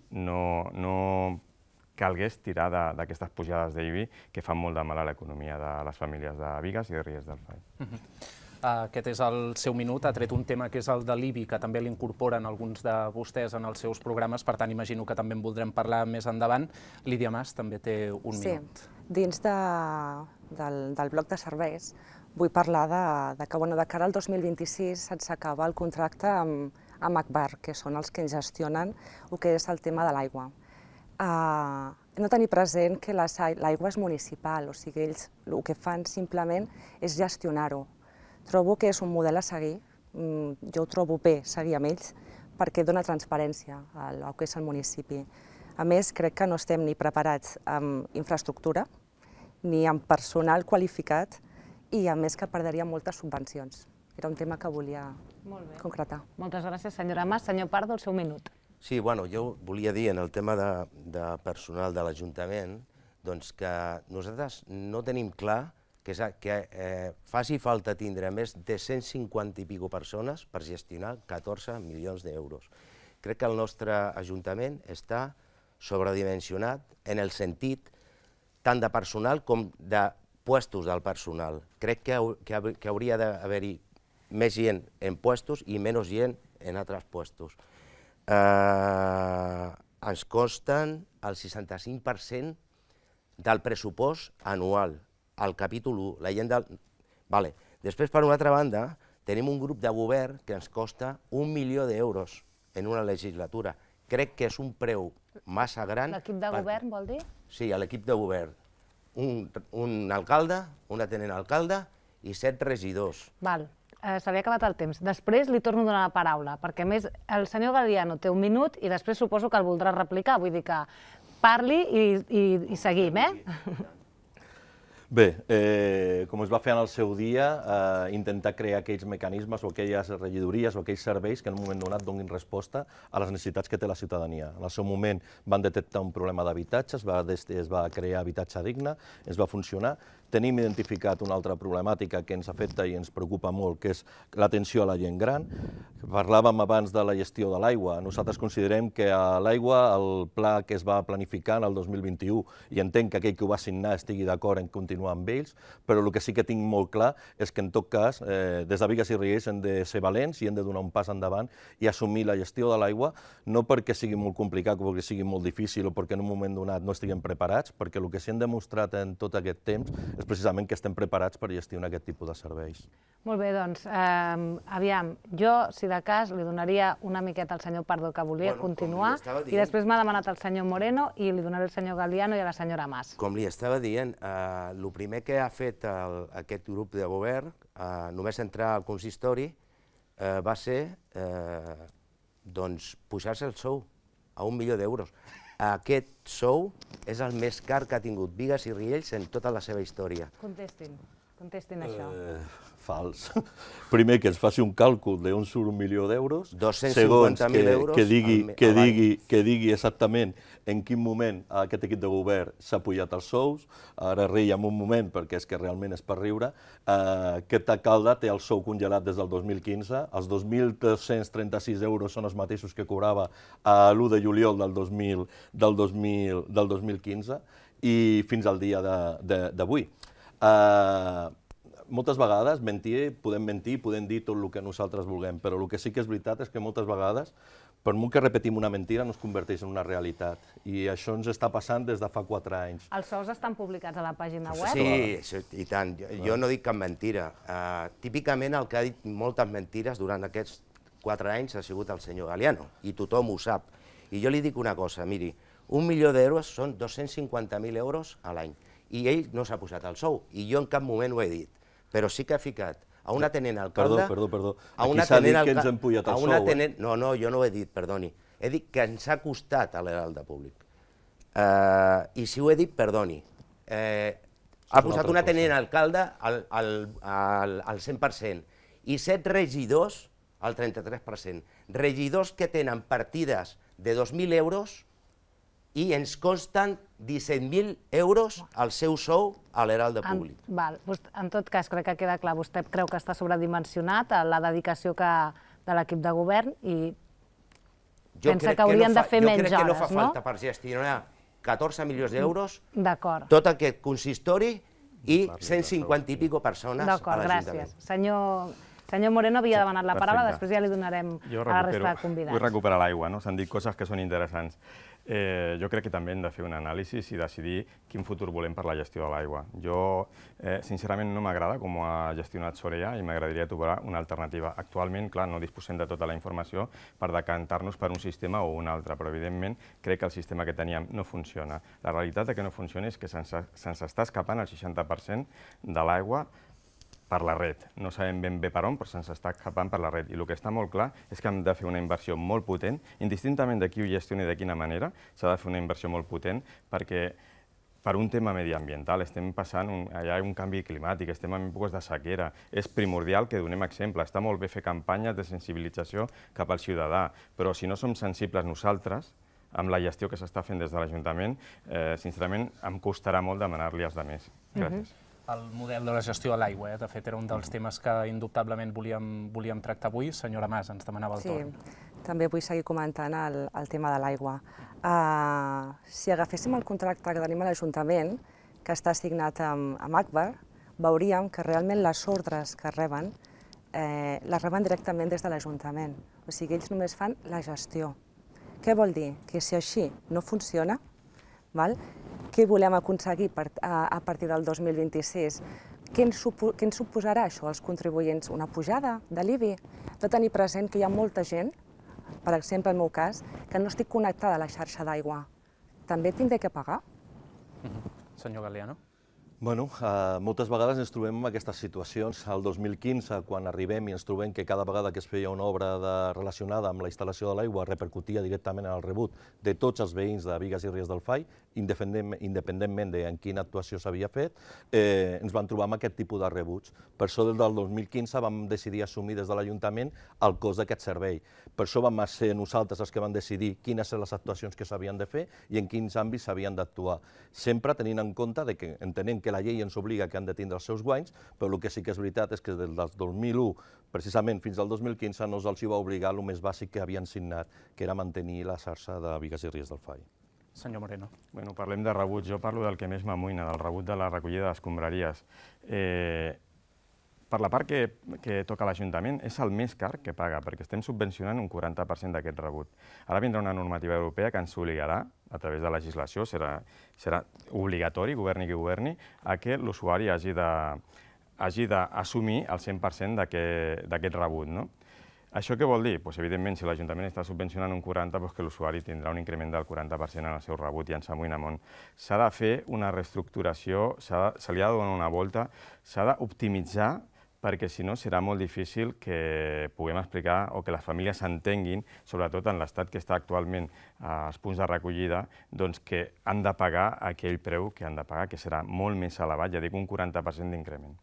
no calgués tirar d'aquestes pujades d'I B I que fan molt de mal a l'economia de les famílies de Bigues i de Riells del Fai. Aquest és el seu minut, ha tret un tema que és el de l'I B I, que també l'incorporen alguns de vostès en els seus programes, per tant imagino que també en voldrem parlar més endavant. Lídia Mas també té un minut. Sí, dins del bloc de serveis vull parlar de que de cara al dos mil vint-i-sis se'ns acaba el contracte amb Agbar, que són els que gestionen el que és el tema de l'aigua. Hem de tenir present que l'aigua és municipal, o sigui, ells el que fan simplement és gestionar-ho. Trobo que és un model a seguir, jo ho trobo bé seguir amb ells, perquè dona transparència al que és el municipi. A més, crec que no estem ni preparats amb infraestructura, ni amb personal qualificat, i a més que perdríem moltes subvencions. Era un tema que volia concretar. Moltes gràcies, senyora Mas. Senyor Pardo, el seu minut. Sí, bueno, jo volia dir en el tema de personal de l'Ajuntament que nosaltres no tenim clar que faci falta tindre més de cent cinquanta i pico persones per gestionar catorze milions d'euros. Crec que el nostre Ajuntament està sobredimensionat en el sentit tant de personal com de puestos del personal. Crec que hauria d'haver-hi més gent en puestos i menys gent en altres puestos. Ens costen el seixanta-cinc per cent del pressupost anual. Al capítol u, la gent del... Vale. Després, per una altra banda, tenim un grup de govern que ens costa un milió d'euros en una legislatura. Crec que és un preu massa gran... L'equip de govern, vol dir? Sí, l'equip de govern. Un alcalde, una tenent alcalde i set regidors. Val. Se li ha acabat el temps. Després li torno a donar la paraula, perquè a més el senyor Galiano té un minut i després suposo que el voldrà replicar. Vull dir que parli i seguim, eh? Bé, eh, com es va fer en el seu dia, eh, intentar crear aquells mecanismes o aquelles regidories o aquells serveis que en un moment donat donin resposta a les necessitats que té la ciutadania. En el seu moment van detectar un problema d'habitatge, es, va, es va crear habitatge digne, es va funcionar. Tenim identificat una altra problemàtica que ens afecta i ens preocupa molt, que és l'atenció a la gent gran. Parlàvem abans de la gestió de l'aigua. Nosaltres considerem que a l'aigua el pla que es va planificar en el dos mil vint-i-u, i entenc que aquell que ho va signar estigui d'acord en continuar amb ells, però el que sí que tinc molt clar és que en tot cas, eh, des de Bigues i Riells hem de ser valents i hem de donar un pas endavant i assumir la gestió de l'aigua, no perquè sigui molt complicat o perquè sigui molt difícil o perquè en un moment donat no estiguem preparats, perquè el que sí hem demostrat en tot aquest temps és precisament que estem preparats per gestionar aquest tipus de serveis. Molt bé, doncs, eh, aviam, jo, si de cas, li donaria una miqueta al senyor Pardo, que volia Bueno, continuar, com li estava i dient- després m'ha demanat el senyor Moreno i li donaré al senyor Galiano i a la senyora Mas. Com li estava dient, eh, el primer que ha fet el, aquest grup de govern, eh, només entrar al consistori, eh, va ser eh, doncs, pujar-se el sou a un milió d'euros. Aquest sou és el més car que ha tingut Bigues i Riells en tota la seva història. Contestin, contestin això. Eh, fals. Primer, que es faci un càlcul d'on surt un milió d'euros. dos-cents Segons, cinquanta mil que, euros que, digui, al me- que, a l'any. digui, que digui exactament en quin moment aquest equip de govern s'ha pujat els sous. Ara reiem un moment, perquè és que realment és per riure. Eh, aquest alcalde té el sou congelat des del dos mil quinze. Els dos mil tres-cents trenta-sis euros són els mateixos que cobrava a l'u de juliol del dos mil, del dos mil, del dos mil quinze i fins al dia d'avui. Eh, moltes vegades mentir, podem mentir, podem dir tot el que nosaltres vulguem, però el que sí que és veritat és que moltes vegades, per molt que repetim una mentira, no es converteix en una realitat. I això ens està passant des de fa quatre anys. Els sous estan publicats a la pàgina web? Sí, sí, i tant. Jo, jo no dic cap mentira. Uh, típicament el que ha dit moltes mentires durant aquests quatre anys ha sigut el senyor Galiano, i tothom ho sap. I jo li dic una cosa, miri, un milió d'euros són dos-cents cinquanta mil euros a l'any, i ell no s'ha posat el sou, i jo en cap moment ho he dit, però sí que ha ficat a una tenent alcalde... Perdó, perdó, perdó. A Aquí una s'ha dit tenent que ens alca- hem pujat el a una sou, eh? tenent... No, no, jo no ho he dit, perdoni. He dit que ens ha costat a l'heralde públic. Uh, I si ho he dit, perdoni. Uh, ha posat altra una cosa. tenent alcalde al, al, al, al cent per cent i set regidors al trenta-tres per cent. Regidors que tenen partides de dos mil euros i ens costen disset mil euros al seu sou a l'heralde En, públic. val, vos- en tot cas, crec que queda clar, vostè creu que està sobredimensionat a la dedicació que, de l'equip de govern i Jo pensa crec que haurien no de fa- fer jo menys crec que no fa hores, no? falta per gestionar catorze milions d'euros, D'acord, tot aquest consistori i cent cinquanta i pico persones a d'acord, l'Ajuntament. gràcies. Senyor, senyor Moreno havia demanat la paraula, perfecte. després ja li donarem Jo a la resta de recupero, convidats. vull recuperar l'aigua, no? S'han dit coses que són interessants. Eh, jo crec que també hem de fer un anàlisi i decidir quin futur volem per la gestió de l'aigua. Jo, eh, sincerament, no m'agrada com ho ha gestionat Soraya i m'agradaria trobar una alternativa. Actualment, clar, no disposem de tota la informació per decantar-nos per un sistema o un altre, però evidentment crec que el sistema que teníem no funciona. La realitat de que no funciona és que se'ns se'ns està escapant el seixanta per cent de l'aigua per la red. No sabem ben bé per on, però se'ns està escapant per la red. I el que està molt clar és que hem de fer una inversió molt potent, indistintament de qui ho gestioni i de quina manera, s'ha de fer una inversió molt potent perquè per un tema mediambiental estem passant, un, hi ha un canvi climàtic, estem en èpoques de sequera, és primordial que donem exemple. Està molt bé fer campanyes de sensibilització cap al ciutadà, però si no som sensibles nosaltres, amb la gestió que s'està fent des de l'Ajuntament, eh, sincerament em costarà molt demanar-li als altres. Gràcies. El model de la gestió de l'aigua, eh? De fet, era un dels temes que indubtablement volíem, volíem tractar avui. Senyora Mas, ens demanava el Sí, torn. també vull seguir comentant el, el tema de l'aigua. Uh, si agaféssim el contracte que tenim a l'Ajuntament, que està signat amb, amb Agbar, veuríem que realment les ordres que reben eh, les reben directament des de l'Ajuntament. O sigui, ells només fan la gestió. Què vol dir? Que si així no funciona, val? Què volem aconseguir per, a, a partir del dos mil vint-i-sis? Què ens, supo, què ens suposarà això als contribuents? Una pujada de l'I B I? Hem de tenir present que hi ha molta gent, per exemple, en el meu cas, que no estic connectada a la xarxa d'aigua. També tindré que pagar? Senyor Galiano. Bueno, eh, moltes vegades ens trobem en aquestes situacions. El dos mil quinze, quan arribem i ens trobem que cada vegada que es feia una obra de, relacionada amb la instal·lació de l'aigua repercutia directament en el rebut de tots els veïns de Bigues i Ries del Fai, independent, independentment de en quina actuació s'havia fet, eh, ens vam trobar amb aquest tipus de rebuts. Per això, des del dos mil quinze vam decidir assumir des de l'Ajuntament el cost d'aquest servei. Per això vam ser nosaltres els que vam decidir quines eren les actuacions que s'havien de fer i en quins àmbits s'havien d'actuar. Sempre tenint en compte de que entenem que que la llei ens obliga que han de tindre els seus guanys, però el que sí que és veritat és que des del dos mil u, precisament fins al dos mil quinze, no els hi va obligar el més bàsic que havien signat, que era mantenir la xarxa de Bigues i Ries del Fai. Senyor Moreno. Bueno, parlem de rebuts. Jo parlo del que més m'amoïna, del rebut de la recollida d'escombraries. Eh, per la part que, que toca l'Ajuntament, és el més car que paga, perquè estem subvencionant un quaranta per cent d'aquest rebut. Ara vindrà una normativa europea que ens obligarà, a través de legislació, serà, serà obligatori, governi qui governi, a que l'usuari hagi de, hagi d'assumir el cent per cent d'aquest rebut. No? Això què vol dir? Pues, evidentment, si l'Ajuntament està subvencionant un quaranta per cent, pues que l'usuari tindrà un increment del quaranta per cent en el seu rebut i ens amoïna molt. S'ha de fer una reestructuració, se li ha de donar una volta, s'ha d'optimitzar, perquè si no serà molt difícil que puguem explicar o que les famílies entenguin, sobretot en l'estat que està actualment als punts de recollida, doncs que han de pagar aquell preu que han de pagar, que serà molt més elevat, ja dic un quaranta per cent d'increment.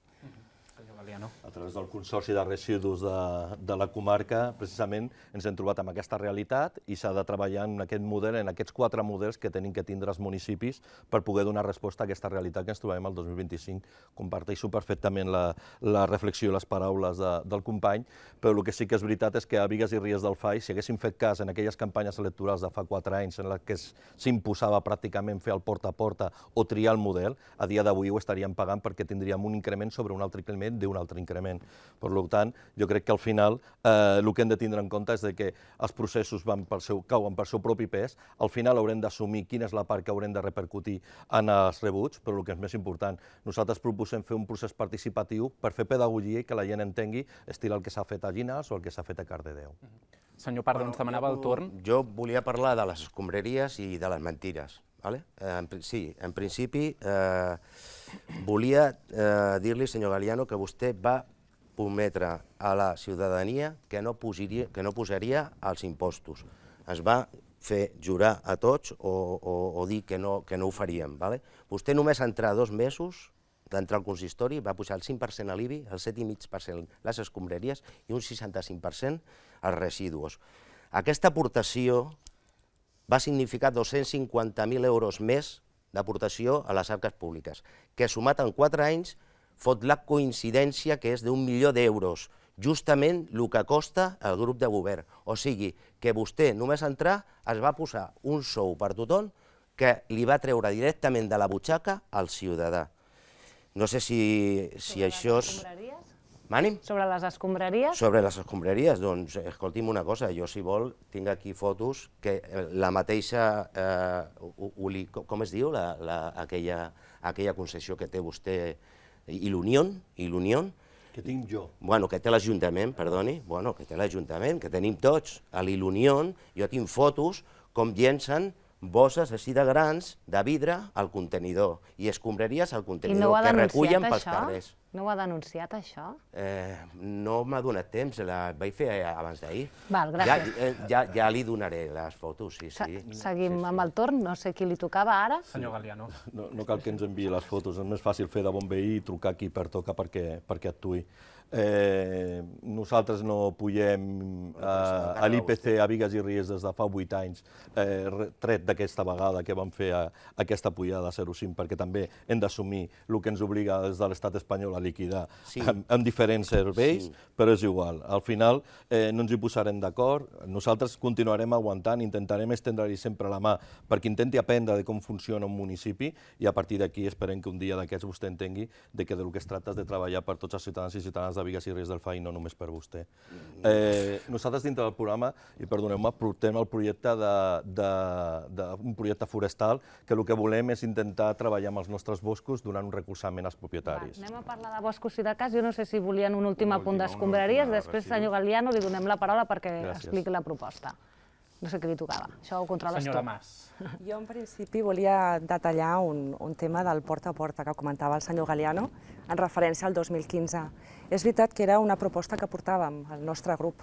A través del Consorci de Residus de, de la comarca, precisament ens hem trobat amb aquesta realitat i s'ha de treballar en aquest model, en aquests quatre models que tenim que tindre els municipis per poder donar resposta a aquesta realitat que ens trobem el dos mil vint-i-cinc. Comparteixo perfectament la, la reflexió i les paraules de, del company, però el que sí que és veritat és que a Bigues i Ries del Fai, si haguéssim fet cas en aquelles campanyes electorals de fa quatre anys en les que s'imposava pràcticament fer el porta a porta o triar el model, a dia d'avui ho estaríem pagant perquè tindríem un increment sobre un altre increment d'un altre increment. Per tant, jo crec que al final eh, el que hem de tindre en compte és de que els processos van pel seu, cauen per seu propi pes, al final haurem d'assumir quina és la part que haurem de repercutir en els rebuts, però el que és més important, nosaltres proposem fer un procés participatiu per fer pedagogia i que la gent entengui estil el que s'ha fet a Llinars o el que s'ha fet a Cardedeu. Senyor Pardo, ens demanava el torn. Jo volia parlar de les escombraries i de les mentires. Vale? Eh, sí, en principi eh, volia eh, dir-li, senyor Galiano, que vostè va prometre a la ciutadania que no, posaria, que no posaria els impostos. Es va fer jurar a tots o, o, o dir que no, que no ho faríem. Vale? Vostè només entrar dos mesos d'entrar al consistori va pujar el cinc per cent a l'I B I, el set coma cinc per cent les escombraries i un seixanta-cinc per cent els residus. Aquesta aportació va significar dos-cents cinquanta mil euros més d'aportació a les arques públiques, que sumat en quatre anys fot la coincidència que és d'un milió d'euros, justament el que costa el grup de govern. O sigui, que vostè només entrar es va posar un sou per tothom que li va treure directament de la butxaca al ciutadà. No sé si, si això és... Mànim? Sobre les escombraries? Sobre les escombraries, doncs, escolti'm una cosa, jo si vol tinc aquí fotos que la mateixa, eh, com es diu, la, la, aquella, aquella concessió que té vostè, i l'Unió, i l'Unió, que tinc jo. Bueno, que té l'Ajuntament, perdoni, bueno, que té l'Ajuntament, que tenim tots. A l'Unió jo tinc fotos com llencen bosses així de grans, de vidre, al contenidor, i escombraries al contenidor, que recullen pels carrers. No ho ha denunciat, això? Eh, no m'ha donat temps, la vaig fer abans d'ahir. Val, gràcies. Ja, eh, ja, ja li donaré les fotos, sí, sí. Seguim amb el torn, no sé qui li tocava ara. Senyor Galiano. No, no cal que ens enviï les fotos, és més fàcil fer de bon veí i trucar qui pertoca perquè, perquè actuï. Eh, nosaltres no pugem eh, a l'I P C a Bigues i Ries des de fa vuit anys, eh, tret d'aquesta vegada que vam fer a, aquesta pujada de zero coma cinc, perquè també hem d'assumir el que ens obliga des de l'estat espanyol a liquidar sí. amb, amb diferents serveis, sí. però és igual. Al final eh, no ens hi posarem d'acord, nosaltres continuarem aguantant, intentarem estendre-li sempre la mà perquè intenti aprendre de com funciona un municipi i a partir d'aquí esperem que un dia d'aquests vostè entengui de que del que es tracta és de treballar per tots els ciutadans i ciutadanes de Bigues i Ries del Fai, no només per vostè. Eh, nosaltres dintre del programa, i perdoneu-me, portem el projecte de, de, de, un projecte forestal que el que volem és intentar treballar amb els nostres boscos donant un recolzament als propietaris. Va, anem a parlar de boscos i de cas. Jo no sé si volien un últim apunt d'escombraries. Després, senyor Galiano, li donem la paraula perquè Gràcies. expliqui la proposta. No sé què li tocava. Això ho controles tu. Senyora Mas. Jo, en principi, volia detallar un, un tema del porta a porta que comentava el senyor Galiano en referència al dos mil quinze. És veritat que era una proposta que portàvem al nostre grup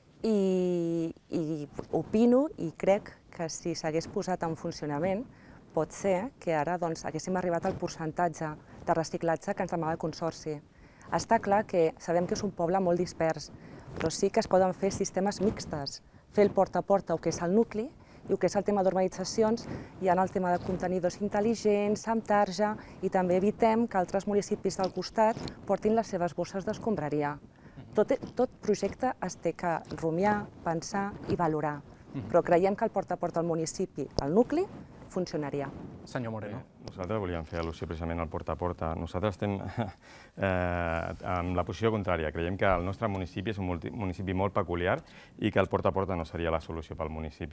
i, i opino i crec que si s'hagués posat en funcionament pot ser que ara doncs, haguéssim arribat al percentatge de reciclatge que ens demana el Consorci. Està clar que sabem que és un poble molt dispers, però sí que es poden fer sistemes mixtes, fer el porta a porta, el que és el nucli, i el que és el tema d'urbanitzacions, hi ha el tema de contenidors intel·ligents, amb tarja, i també evitem que altres municipis del costat portin les seves bosses d'escombraria. Tot, tot projecte es té que rumiar, pensar i valorar, però creiem que el porta a porta al municipi, al nucli, funcionaria. Senyor Moreno. Nosaltres volíem fer al·lusió precisament al porta a porta. Nosaltres estem eh, en la posició contrària. Creiem que el nostre municipi és un municipi molt peculiar i que el porta a porta no seria la solució pel municipi.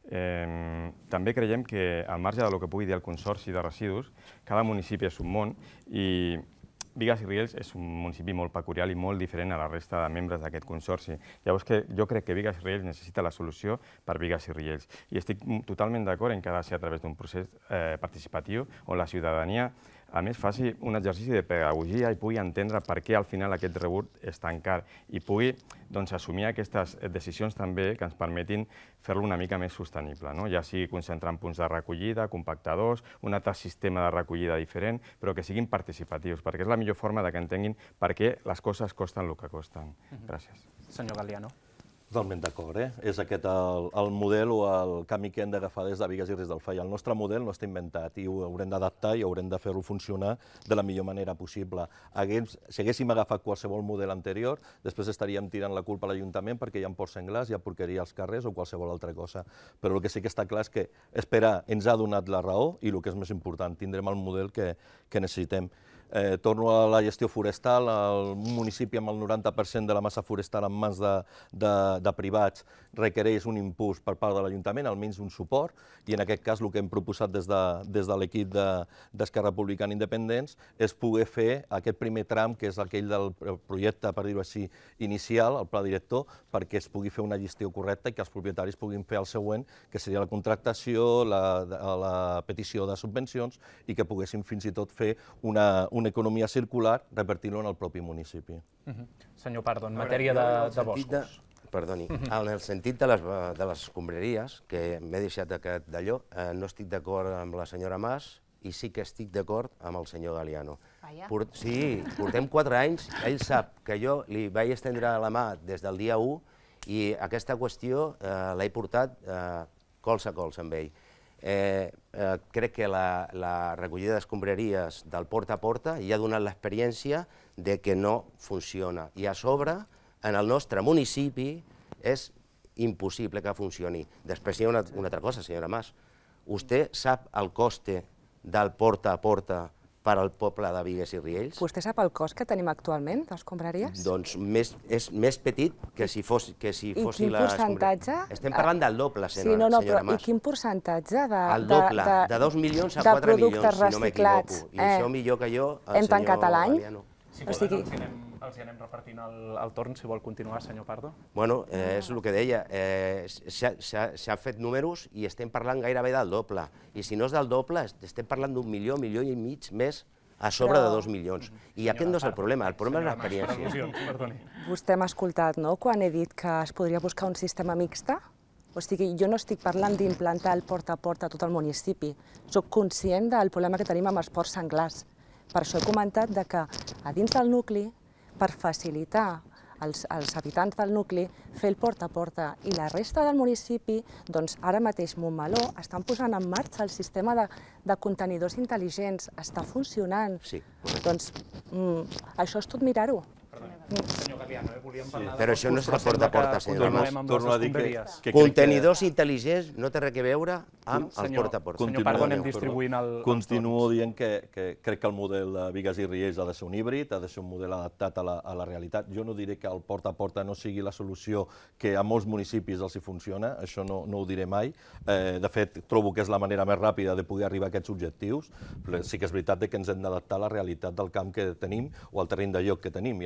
Eh, també creiem que, al marge del que pugui dir el Consorci de Residus, cada municipi és un món i Bigues i Riells és un municipi molt peculiar i molt diferent a la resta de membres d'aquest consorci. Llavors, que jo crec que Bigues i Riells necessita la solució per Bigues i Riells. I estic totalment d'acord en que ha de ser a través d'un procés eh, participatiu on la ciutadania, a més, faci un exercici de pedagogia i pugui entendre per què al final aquest rebut és tan car i pugui doncs, assumir aquestes decisions també que ens permetin fer-lo una mica més sostenible, no? Ja sigui concentrant punts de recollida, compactadors, un altre sistema de recollida diferent, però que siguin participatius, perquè és la millor forma de que entenguin per què les coses costen el que costen. Gràcies. Senyor Galiano. Totalment d'acord, eh? És aquest el, el model o el camí que hem d'agafar des de Bigues i Riells del Fai. El nostre model no està inventat i ho haurem d'adaptar i haurem de fer-lo funcionar de la millor manera possible. Hagués, si haguéssim agafat qualsevol model anterior, després estaríem tirant la culpa a l'Ajuntament perquè hi ha porcs senglars, hi ha porqueria als carrers o qualsevol altra cosa. Però el que sí que està clar és que esperar ens ha donat la raó i el que és més important, tindrem el model que, que necessitem. Eh, torno a la gestió forestal, el municipi amb el noranta per cent de la massa forestal en mans de, de, de privats requereix un impuls per part de l'Ajuntament, almenys un suport, i en aquest cas el que hem proposat des de, des de l'equip d'Esquerra Republicana Independents és poder fer aquest primer tram, que és aquell del projecte, per dir-ho així, inicial, el pla director, perquè es pugui fer una gestió correcta i que els propietaris puguin fer el següent, que seria la contractació, la, la petició de subvencions i que poguéssim fins i tot fer una una economia circular, repartir-lo en el propi municipi. Senyor Pardo, en matèria de, de boscos. Perdoni, en el sentit de les, de les escombraries, que m'he deixat d'allò, eh, no estic d'acord amb la senyora Mas i sí que estic d'acord amb el senyor Galiano. Port, sí, portem quatre anys, ell sap que jo li vaig estendre la mà des del dia u i aquesta qüestió eh, l'he portat eh, cols a cols amb ell. Eh, eh, crec que la, la recollida d'escombraries del porta a porta ja ha donat l'experiència de que no funciona. I a sobre, en el nostre municipi, és impossible que funcioni. Després hi ha una, una altra cosa, senyora Mas. Vostè sap el coste del porta a porta per al poble de Bigues i Riells? Vostè sap el cost que tenim actualment d'escombraries? Doncs més, és més petit que si fos, que si fos I quin percentatge? Estem parlant del doble, senyora, sí, no, no, senyora però, Mas. I quin percentatge de... El doble, de, de, de dos milions a quatre milions, si no m'equivoco. I eh, això millor que jo, el hem tancat l'any? Si volen, o sigui... els, anem, els hi anem repartint el, el torn, si vol continuar, senyor Pardo. Bueno, eh, és el que deia, eh, s'ha fet números i estem parlant gairebé del doble. I si no és del doble, estem parlant d'un milió, milió i mig més a sobre de dos milions. I aquest no és el problema, el problema és l'experiència. Vostè m'ha escoltat, no?, quan he dit que es podria buscar un sistema mixta? O sigui, jo no estic parlant d'implantar el porta a porta a tot el municipi. Soc conscient del problema que tenim amb els porcs senglars. Per això he comentat que a dins del nucli, per facilitar als, als habitants del nucli, fer el porta a porta. I la resta del municipi, doncs ara mateix Montmeló estan posant en marxa el sistema de, de contenidors intel·ligents. Està funcionant. Sí. Doncs mm, això és tot mirar-ho. Senyor Galiano, eh? volíem parlar de... Però això no és el porta a porta, senyora Mas. Torno a dir que... que Contenidors intel·ligents no té res a veure amb el porta a porta. Senyor Pardo, anem distribuint el... Continuo dient que, que crec que el model de Bigues i Riells ha de ser un híbrid, ha de ser un model adaptat a la, a la realitat. Jo no diré que el porta a porta no sigui la solució que a molts municipis els hi funciona, això no, no ho diré mai. Eh, de fet, trobo que és la manera més ràpida de poder arribar a aquests objectius, però sí que és veritat que ens hem d'adaptar a la realitat del camp que tenim o al terreny de lloc que tenim, i en aquest cas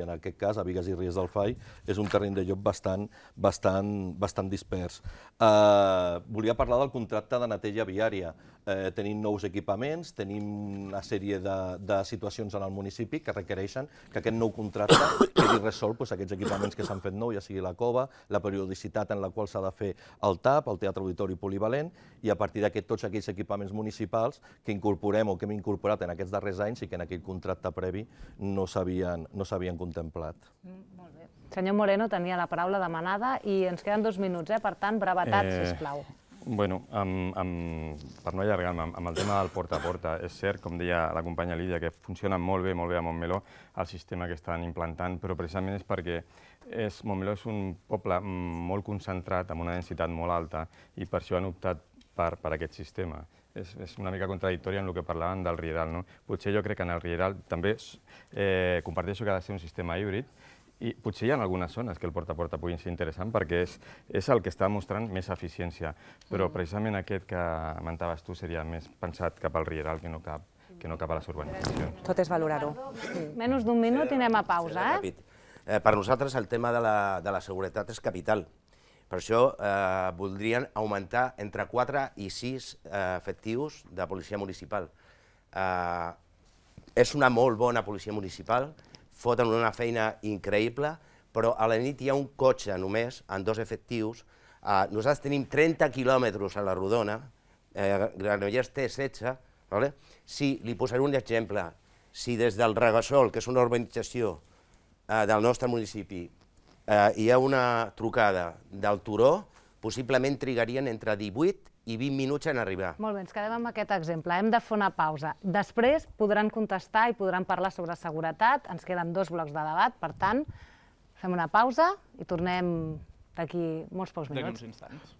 cas, a Bigues i Riells del Fai, és un terreny de joc bastant, bastant, bastant dispers. Eh, volia parlar del contracte de neteja viària. Eh, tenim nous equipaments, tenim una sèrie de, de situacions en el municipi que requereixen que aquest nou contracte quedi resolt doncs, aquests equipaments que s'han fet nou, ja sigui la cova, la periodicitat en la qual s'ha de fer el TAP, el Teatre Auditori Polivalent, i a partir d'aquest tots aquells equipaments municipals que incorporem o que hem incorporat en aquests darrers anys i que en aquell contracte previ no s'havien no s'havien contemplat. Mm, molt bé. Senyor Moreno tenia la paraula demanada i ens queden dos minuts, eh? Per tant, brevetat, eh... sisplau. Bueno, amb, amb, per no allargar-me, amb el tema del porta a porta, és cert, com deia la companya Lídia, que funciona molt bé, molt bé a Montmeló, el sistema que estan implantant, però precisament és perquè és, Montmeló és un poble molt concentrat, amb una densitat molt alta, i per això han optat per, per aquest sistema. És, és una mica contradictòria en el que parlàvem del Rieral, no? Potser jo crec que en el Rieral també eh, comparteixo que ha de ser un sistema híbrid, i potser hi ha algunes zones que el porta a porta puguin ser interessant perquè és, és el que està mostrant més eficiència, però precisament aquest que comentaves tu seria més pensat cap al Rieral que no cap, que no cap a les urbanitzacions. Tot és valorar-ho. Menys d'un minut i anem a pausa, eh? eh? Per nosaltres el tema de la, de la seguretat és capital. Per això eh, voldrien augmentar entre quatre i sis eh, efectius de policia municipal. Eh, és una molt bona policia municipal, foten una feina increïble, però a la nit hi ha un cotxe només, amb dos efectius. Uh, nosaltres tenim trenta quilòmetres a la Rodona, eh, Granollers té setze. Vale? Si li posaré un exemple, si des del Regasol, que és una urbanització eh, del nostre municipi, eh, hi ha una trucada del Turó, possiblement trigarien entre divuit i vint minuts en arribar. Molt bé, ens quedem amb aquest exemple. Hem de fer una pausa. Després podran contestar i podran parlar sobre seguretat. Ens queden dos blocs de debat, per tant, fem una pausa i tornem d'aquí molts pocs minuts. D'aquí uns instants.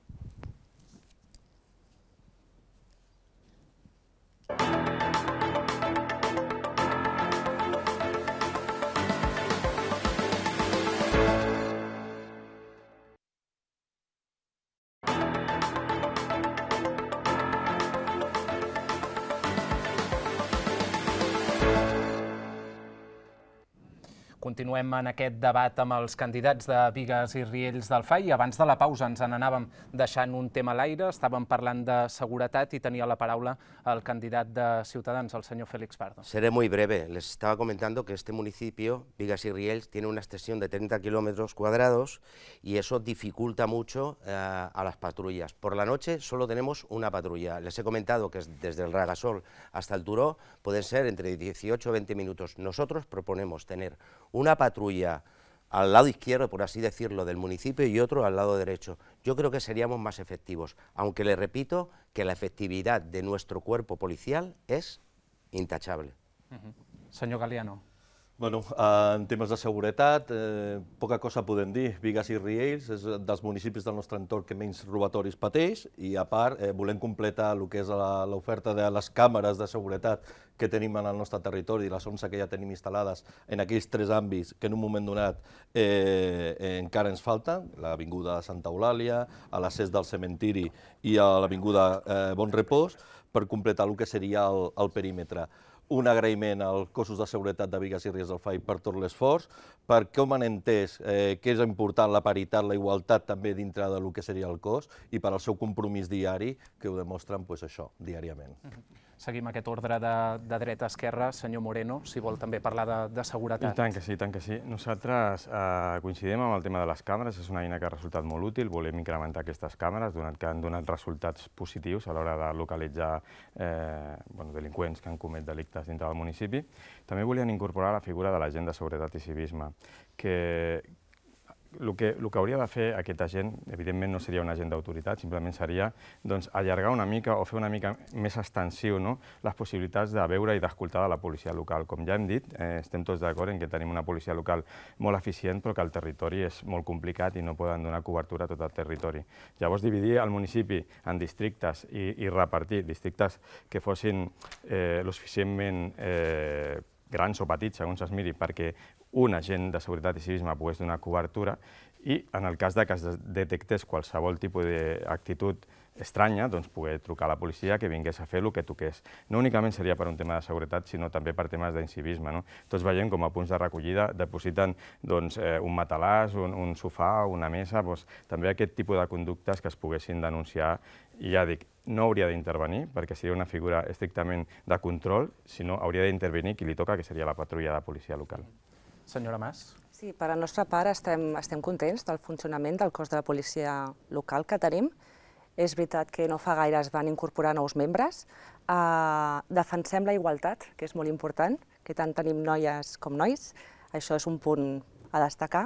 Continuem en aquest debat amb els candidats de Bigues i Riells del Fai i abans de la pausa ens n'anàvem deixant un tema a l'aire, estàvem parlant de seguretat i tenia la paraula el candidat de Ciutadans, el senyor Félix Pardo. Seré muy breve. Les estaba comentando que este municipio, Bigues y Riells, tiene una extensión de treinta kilómetros cuadrados y eso dificulta mucho eh, a las patrullas. Por la noche solo tenemos una patrulla. Les he comentado que desde el Ragasol hasta el Turó pueden ser entre dieciocho o veinte minutos. Nosotros proponemos tener una patrulla al lado izquierdo, por así decirlo, del municipio y otro al lado derecho. Yo creo que seríamos más efectivos, aunque le repito que la efectividad de nuestro cuerpo policial es intachable. Uh-huh. Senyor Galiano. Bueno, en temes de seguretat, eh, poca cosa podem dir. Bigues i Riells és dels municipis del nostre entorn que menys robatoris pateix i, a part, eh, volem completar el que és l'oferta de les càmeres de seguretat que tenim en el nostre territori, les onze que ja tenim instal·lades en aquells tres àmbits que en un moment donat eh, eh, encara ens falten, l'avinguda de Santa Eulàlia, a l'accés del cementiri i a l'avinguda eh, Bon Repòs, per completar el que seria el, el perímetre. Un agraïment als cossos de seguretat de Bigues i Riells del Fai per tot l'esforç, per com han entès eh, que és important la paritat, la igualtat també dintre del que seria el cos i per al seu compromís diari, que ho demostren pues, això, diàriament. Uh-huh. Seguim aquest ordre de, de dreta a esquerra. Senyor Moreno, si vol també parlar de, de seguretat. I tant que sí, tant que sí. Nosaltres eh, coincidim amb el tema de les càmeres, és una eina que ha resultat molt útil, volem incrementar aquestes càmeres, donat que han donat resultats positius a l'hora de localitzar eh, bueno, delinqüents que han comès delictes dintre del municipi. També volien incorporar la figura de l'agent de seguretat i civisme, que el que, el que hauria de fer aquest agent, evidentment no seria un agent d'autoritat, simplement seria doncs, allargar una mica o fer una mica més extensiu, no?, les possibilitats de veure i d'escoltar de la policia local. Com ja hem dit, eh, estem tots d'acord en que tenim una policia local molt eficient, però que el territori és molt complicat i no poden donar cobertura a tot el territori. Llavors, dividir el municipi en districtes i, i repartir districtes que fossin eh, lo suficientment eh, grans o petits, segons es miri, perquè un agent de seguretat i civisme pogués donar cobertura i en el cas de que es detectés qualsevol tipus d'actitud estranya, doncs poder trucar a la policia que vingués a fer el que toqués. No únicament seria per un tema de seguretat, sinó també per temes d'incivisme. Tots veiem com a punts de recollida depositen un matalàs, un sofà, una mesa, també aquest tipus de conductes que es poguessin denunciar. I ja dic, no hauria d'intervenir, perquè seria una figura estrictament de control, sinó hauria d'intervenir qui li toca, que seria la patrulla de policia local. Senyora Mas? Sí, per la nostra part estem contents del funcionament del cos de la policia local que tenim. És veritat que no fa gaire es van incorporar nous membres. Defensem la igualtat, que és molt important, que tant tenim noies com nois. Això és un punt a destacar.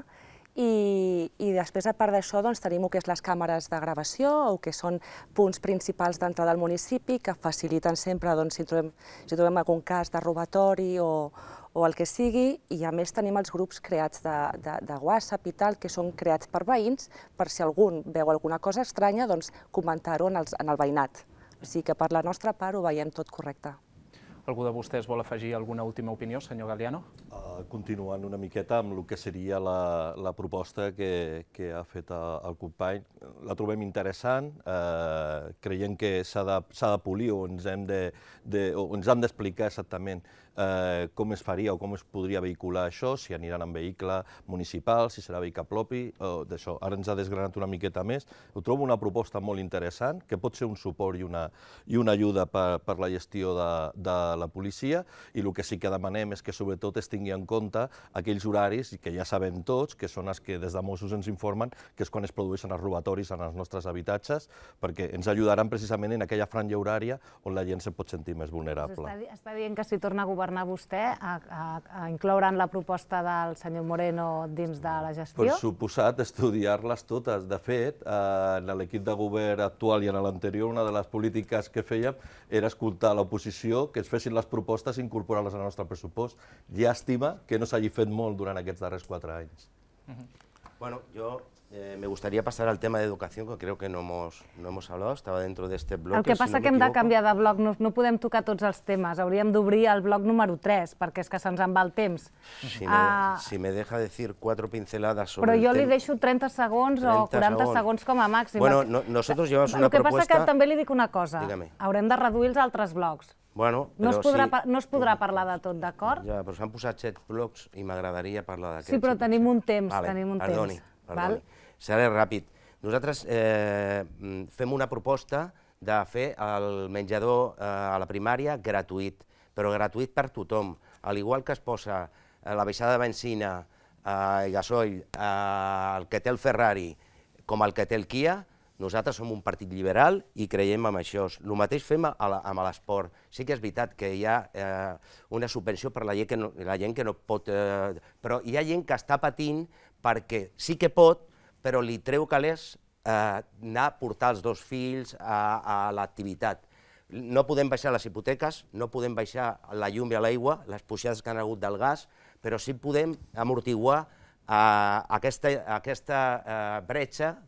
I després, a part d'això, tenim el que és les càmeres de gravació, o que són punts principals d'entrada al municipi, que faciliten sempre, si trobem algun cas de robatori o el que sigui, i a més tenim els grups creats de WhatsApp i tal, que són creats per veïns, per si algú veu alguna cosa estranya, doncs comentar-ho en el veïnat. O sigui que per la nostra part ho veiem tot correcte. Algú de vostès vol afegir alguna última opinió, senyor Galliano? Continuant una miqueta amb el que seria la proposta que ha fet el company. La trobem interessant, creiem que s'ha de polir o ens hem d'explicar exactament com es faria o com es podria vehicular això, si aniran en vehicle municipal, si serà vehicle propi, d'això. Ara ens ha desgranat una miqueta més. Ho trobo una proposta molt interessant, que pot ser un suport i una ajuda per la gestió de la policia, i el que sí que demanem és que sobretot es tingui en compte aquells horaris que ja sabem tots, que són els que des de Mossos ens informen, que és quan es produeixen els robatoris en els nostres habitatges, perquè ens ajudaran precisament en aquella franja horària on la gent se pot sentir més vulnerable. Està dient que si torna a governar vostè, a incloure en la proposta del senyor Moreno dins de la gestió? Per suposat, estudiar-les totes. De fet, en l'equip de govern actual i en l'anterior, una de les polítiques que fèiem era escoltar l'oposició, que es fessin les propostes i incorporar-les al nostre pressupost. Llàstima que no s'hagi fet molt durant aquests darrers quatre anys. Bueno, yo me gustaría pasar al tema de educación, que creo que no hemos, no hemos hablado, estaba dentro de este bloque. El que passa que hem de canviar de bloc, no podem tocar tots els temes, hauríem d'obrir el bloc número tres, perquè és que se'ns en va el temps. Si me deja decir cuatro pinceladas sobre el tema... Però jo li deixo trenta segons o quaranta segons com a màxim. Bueno, nosotros llevamos una propuesta... El que passa que també li dic una cosa, haurem de reduir els altres blocs. Bueno, no es podrà parlar de tot, d'acord? Ja, però s'han posat set blocs i m'agradaria parlar d'aquests. Sí, però tenim un temps, tenim un temps. Perdoni, perdoni. Seré ràpid. Nosaltres fem una proposta de fer el menjador a la primària gratuït, però gratuït per tothom. Al igual que es posa la baixada de benzina i gasoil, el que té el Ferrari com el que té el Kia, nosaltres som un partit liberal i creiem en això. El mateix fem amb l'esport. Sí que és veritat que hi ha una subvenció per la gent que no pot... Però hi ha gent que està patint perquè sí que pot, però li treu calés anar a portar els dos fills a l'activitat. No podem baixar les hipoteques, no podem baixar la llum i l'aigua, les pujades que han hagut del gas, però sí podem amortiguar aquesta bretxa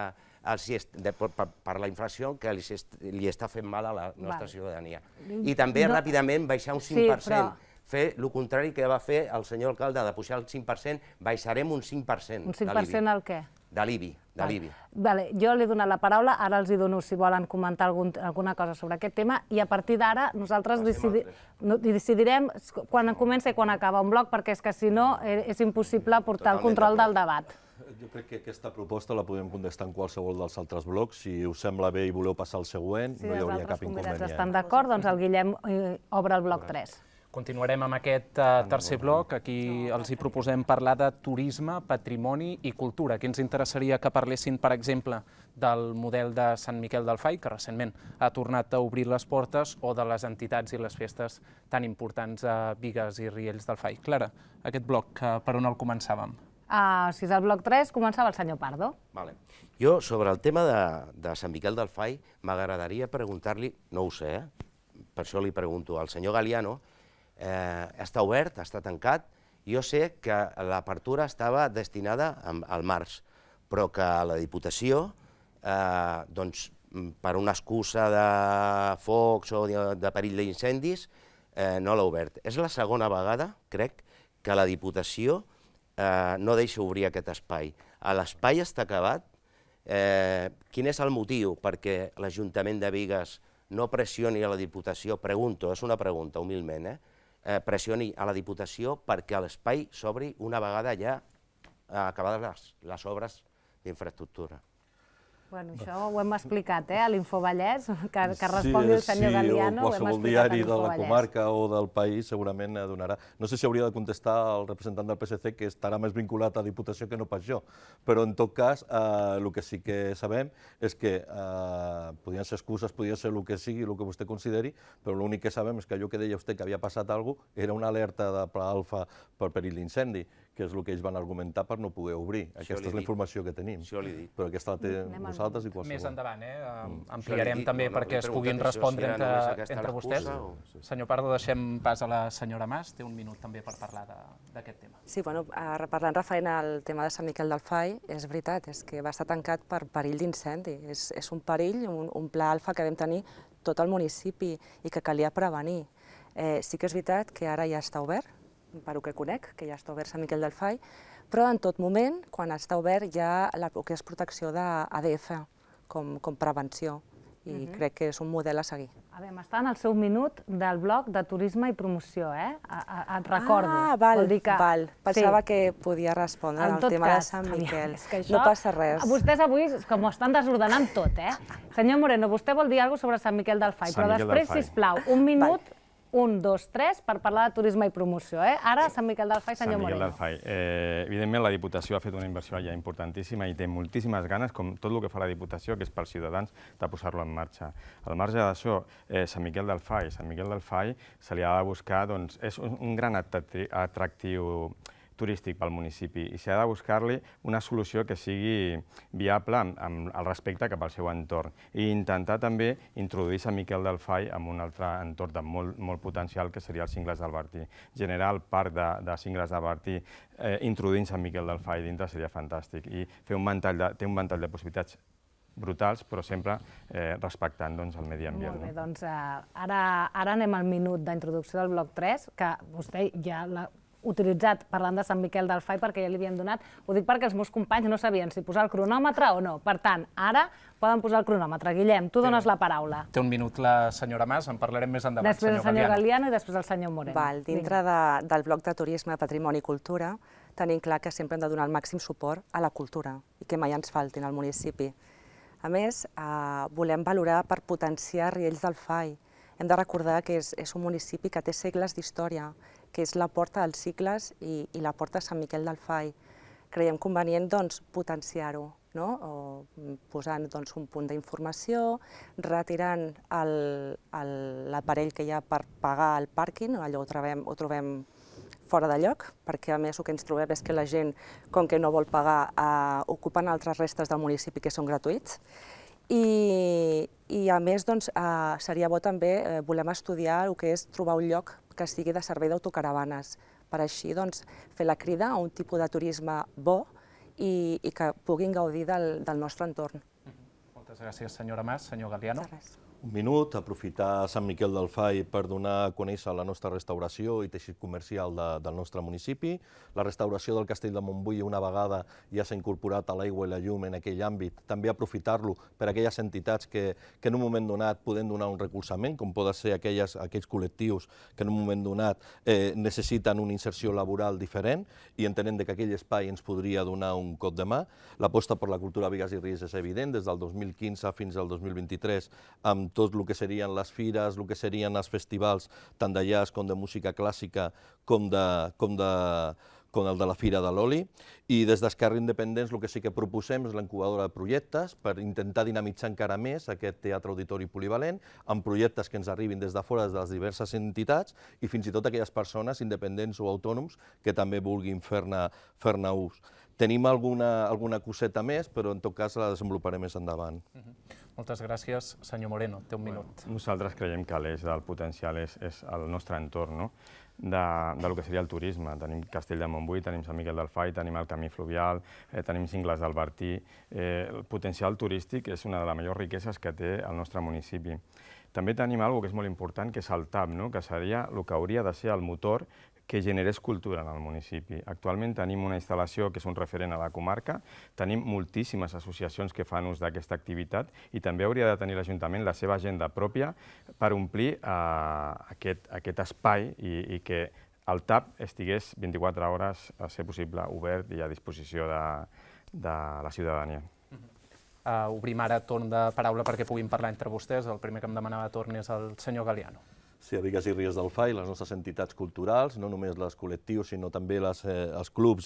per la inflació que li està fent mal a la nostra ciutadania. I també ràpidament baixar un cinc per cent. Fer el contrari que va fer el senyor alcalde, de pujar el cinc per cent, baixarem un cinc per cent. Un cinc per cent al què? De l'I B I. De l'I B I. Jo li he donat la paraula, ara els hi dono si volen comentar alguna cosa sobre aquest tema, i a partir d'ara nosaltres decidirem quan comença i quan acaba un bloc, perquè és que si no és impossible portar el control del debat. Jo crec que aquesta proposta la podem contestar en qualsevol dels altres blocs. Si us sembla bé i voleu passar al següent, no hi hauria cap inconvenient. Si els altres convidats estan d'acord, doncs el Guillem obre el bloc tres. Continuarem amb aquest tercer bloc. Aquí els hi proposem parlar de turisme, patrimoni i cultura. Aquí ens interessaria que parlessin, per exemple, del model de Sant Miquel del Fai, que recentment ha tornat a obrir les portes, o de les entitats i les festes tan importants a Bigues i Riells del Fai. Clara, aquest bloc, per on el començàvem? Si és el bloc tres, començava el senyor Pardo. Jo, sobre el tema de Sant Miquel del Fai, m'agradaria preguntar-li, no ho sé, per això li pregunto al senyor Galliano, està obert, està tancat. Jo sé que l'apertura estava destinada al març, però que la Diputació, per una excusa de focs o de perill d'incendis, no l'ha obert. És la segona vegada, crec, que la Diputació no deixa obrir aquest espai. L'espai està acabat, Quin és el motiu perquè l'Ajuntament de Bigues no pressioni a la Diputació, pregunto, és una pregunta humilment, pressioni a la Diputació perquè l'espai s'obri una vegada ja acabades les obres d'infraestructura? Bueno, això ho hem explicat, eh, a l'Infovallès, que respongui el senyor Galiano, ho hem explicat a l'Infovallès. Sí, o qualsevol diari de la comarca o del país segurament donarà. No sé si hauria de contestar el representant del P S C, que estarà més vinculat a Diputació que no pas jo, però en tot cas el que sí que sabem és que podien ser excuses, podien ser el que sigui, el que vostè consideri, però l'únic que sabem és que allò que deia vostè que havia passat alguna cosa era una alerta de pla alfa per perill d'incendi, que és el que ells van argumentar per no poder obrir. Aquesta és la informació que tenim. Però aquesta la té vosaltres i qualsevol. Més endavant, eh? Ampliarem també perquè es puguin respondre entre vostès. Senyor Pardo, deixem pas a la senyora Mas. Té un minut també per parlar d'aquest tema. Sí, bueno, parlant referent al tema de Sant Miquel del Fai, és veritat, és que va estar tancat per perill d'incendi. És un perill, un pla alfa que vam tenir tot el municipi i que calia prevenir. Sí que és veritat que ara ja està obert, per el que conec, que ja està obert Sant Miquel del Fai, però en tot moment, quan està obert, hi ha el que és protecció d'A D F com prevenció, i crec que és un model a seguir. A veure, està en el seu minut del bloc de turisme i promoció, eh? Et recordo. Ah, val, val. Pensava que podia respondre al tema de Sant Miquel. No passa res. Vostès avui, com ho estan desordenant tot, eh? Senyor Moreno, vostè vol dir alguna cosa sobre Sant Miquel del Fai, però després, sisplau, un minut... Un, dos, tres, per parlar de turisme i promoció. Ara, Sant Miquel del Fai, senyor Moreno. Sant Miquel del Fai. Evidentment, la Diputació ha fet una inversió allà importantíssima i té moltíssimes ganes, com tot el que fa la Diputació, que és pels ciutadans, de posar-lo en marxa. Al marge d'això, Sant Miquel del Fai, Sant Miquel del Fai se li ha de buscar, doncs, és un gran atractiu turístic pel municipi i s'ha de buscar-li una solució que sigui viable amb el respecte cap al seu entorn i intentar també introduir Sant Miquel del Fai en un altre entorn de molt potencial que seria els Cingles del Bertí. Generar el parc de Cingles del Bertí introduint Sant Miquel del Fai dintre seria fantàstic i fer un ventall de possibilitats brutals, però sempre respectant el medi ambient. Molt bé, doncs ara anem al minut d'introducció del bloc tres, que vostè ja l'ha utilitzat parlant de Sant Miquel del Fai perquè ja li havíem donat. Ho dic perquè els meus companys no sabien si posar el cronòmetre o no. Per tant, ara poden posar el cronòmetre. Guillem, tu dones la paraula. Té un minut la senyora Mas, en parlarem més endavant. Després el senyor Galiano i després el senyor Moreno. Dintre del bloc de turisme, patrimoni i cultura, tenim clar que sempre hem de donar el màxim suport a la cultura i que mai ens faltin al municipi. A més, volem valorar per potenciar Riells del Fai. Hem de recordar que és un municipi que té segles d'història, que és la porta dels Cingles i la porta de Sant Miquel del Fai. Creiem convenient potenciar-ho, posant un punt d'informació, retirant l'aparell que hi ha per pagar el pàrquing, allò ho trobem fora de lloc, perquè a més el que ens trobem és que la gent, com que no vol pagar, ocupen altres restes del municipi que són gratuïts. I a més seria bo també, volem estudiar el que és trobar un lloc que sigui de servei d'autocaravanes, per així fer la crida a un tipus de turisme bo i que puguin gaudir del nostre entorn. Moltes gràcies, senyora Mas. Senyor Galiano. Un minut, aprofitar Sant Miquel del Fai per donar a conèixer la nostra restauració i teixit comercial del nostre municipi. La restauració del Castell de Montbui una vegada ja s'ha incorporat a l'aigua i la llum en aquell àmbit. També aprofitar-lo per a aquelles entitats que en un moment donat poden donar un recolzament, com poden ser aquells col·lectius que en un moment donat necessiten una inserció laboral diferent i entenent que aquell espai ens podria donar un cop de mà. L'aposta per la cultura a Bigues i Riells és evident, des del dos mil quinze fins al dos mil vint-i-tres, amb tot el que serien les fires, el que serien els festivals, tant de jazz com de música clàssica, com el de la Fira de l'Oli. I des d'Esquerra Independents el que sí que proposem és l'incubadora de projectes per intentar dinamitzar encara més aquest teatre auditori polivalent amb projectes que ens arribin des de fora, des de les diverses entitats i fins i tot aquelles persones independents o autònoms que també vulguin fer-ne ús. Tenim alguna coseta més, però en tot cas la desenvoluparem més endavant. Moltes gràcies. Senyor Moreno, té un minut. Nosaltres creiem que l'eix del potencial és el nostre entorn, del que seria el turisme. Tenim Castell de Montbui, tenim Sant Miquel del Fai, tenim el Camí Fluvial, tenim Cingles del Bertí. El potencial turístic és una de les majors riqueses que té el nostre municipi. També tenim una cosa que és molt important, que és el T A B, que seria el que hauria de ser el motor que generés cultura en el municipi. Actualment tenim una instal·lació que és un referent a la comarca, tenim moltíssimes associacions que fan ús d'aquesta activitat i també hauria de tenir l'Ajuntament la seva agenda pròpia per omplir aquest espai i que el T A B estigués vint-i-quatre hores, a ser possible, obert i a disposició de la ciutadania. Obrim ara torn de paraula perquè puguin parlar entre vostès. El primer que em demanava torn és el senyor Galiano. Sí, a Bigues i Ries del Fai, les nostres entitats culturals, no només les col·lectius, sinó també els clubs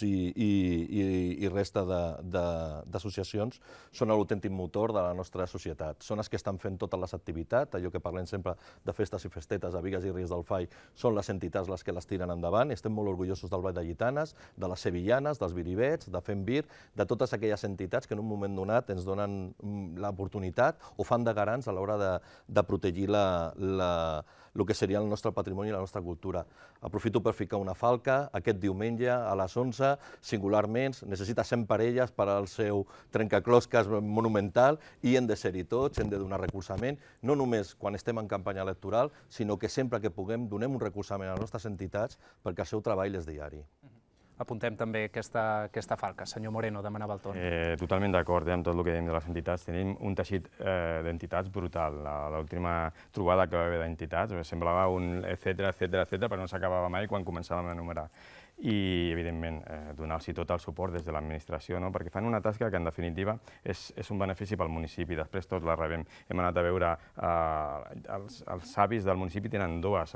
i resta d'associacions, són l'autèntic motor de la nostra societat. Són els que estan fent totes les activitats, allò que parlem sempre de festes i festetes a Bigues i Ries del Fai, són les entitats les que les tiren endavant. Estem molt orgullosos del Ball de Gitanes, de les sevillanes, dels biribets, de Fem Bir, de totes aquelles entitats que en un moment donat ens donen l'oportunitat o fan de garants a l'hora de protegir la el que seria el nostre patrimoni i la nostra cultura. Aprofito per ficar una falca aquest diumenge a les onze, singularment, necessita cent parelles per al seu trencaclosques monumental i hem de ser-hi tots, hem de donar recolzament, no només quan estem en campanya electoral, sinó que sempre que puguem donem un recolzament a les nostres entitats perquè el seu treball és diari. Apuntem també aquesta falca. Senyor Moreno, demanava el torn. Totalment d'acord amb tot el que dèiem de les entitats. Tenim un teixit d'entitats brutal. L'última trobada que va haver d'entitats semblava un etcètera, etcètera, etcètera, però no s'acabava mai quan començàvem a enumerar. I, evidentment, donar-los tot el suport des de l'administració, perquè fan una tasca que, en definitiva, és un benefici pel municipi. Després tots la rebem. Hem anat a veure... Els avis del municipi tenen dues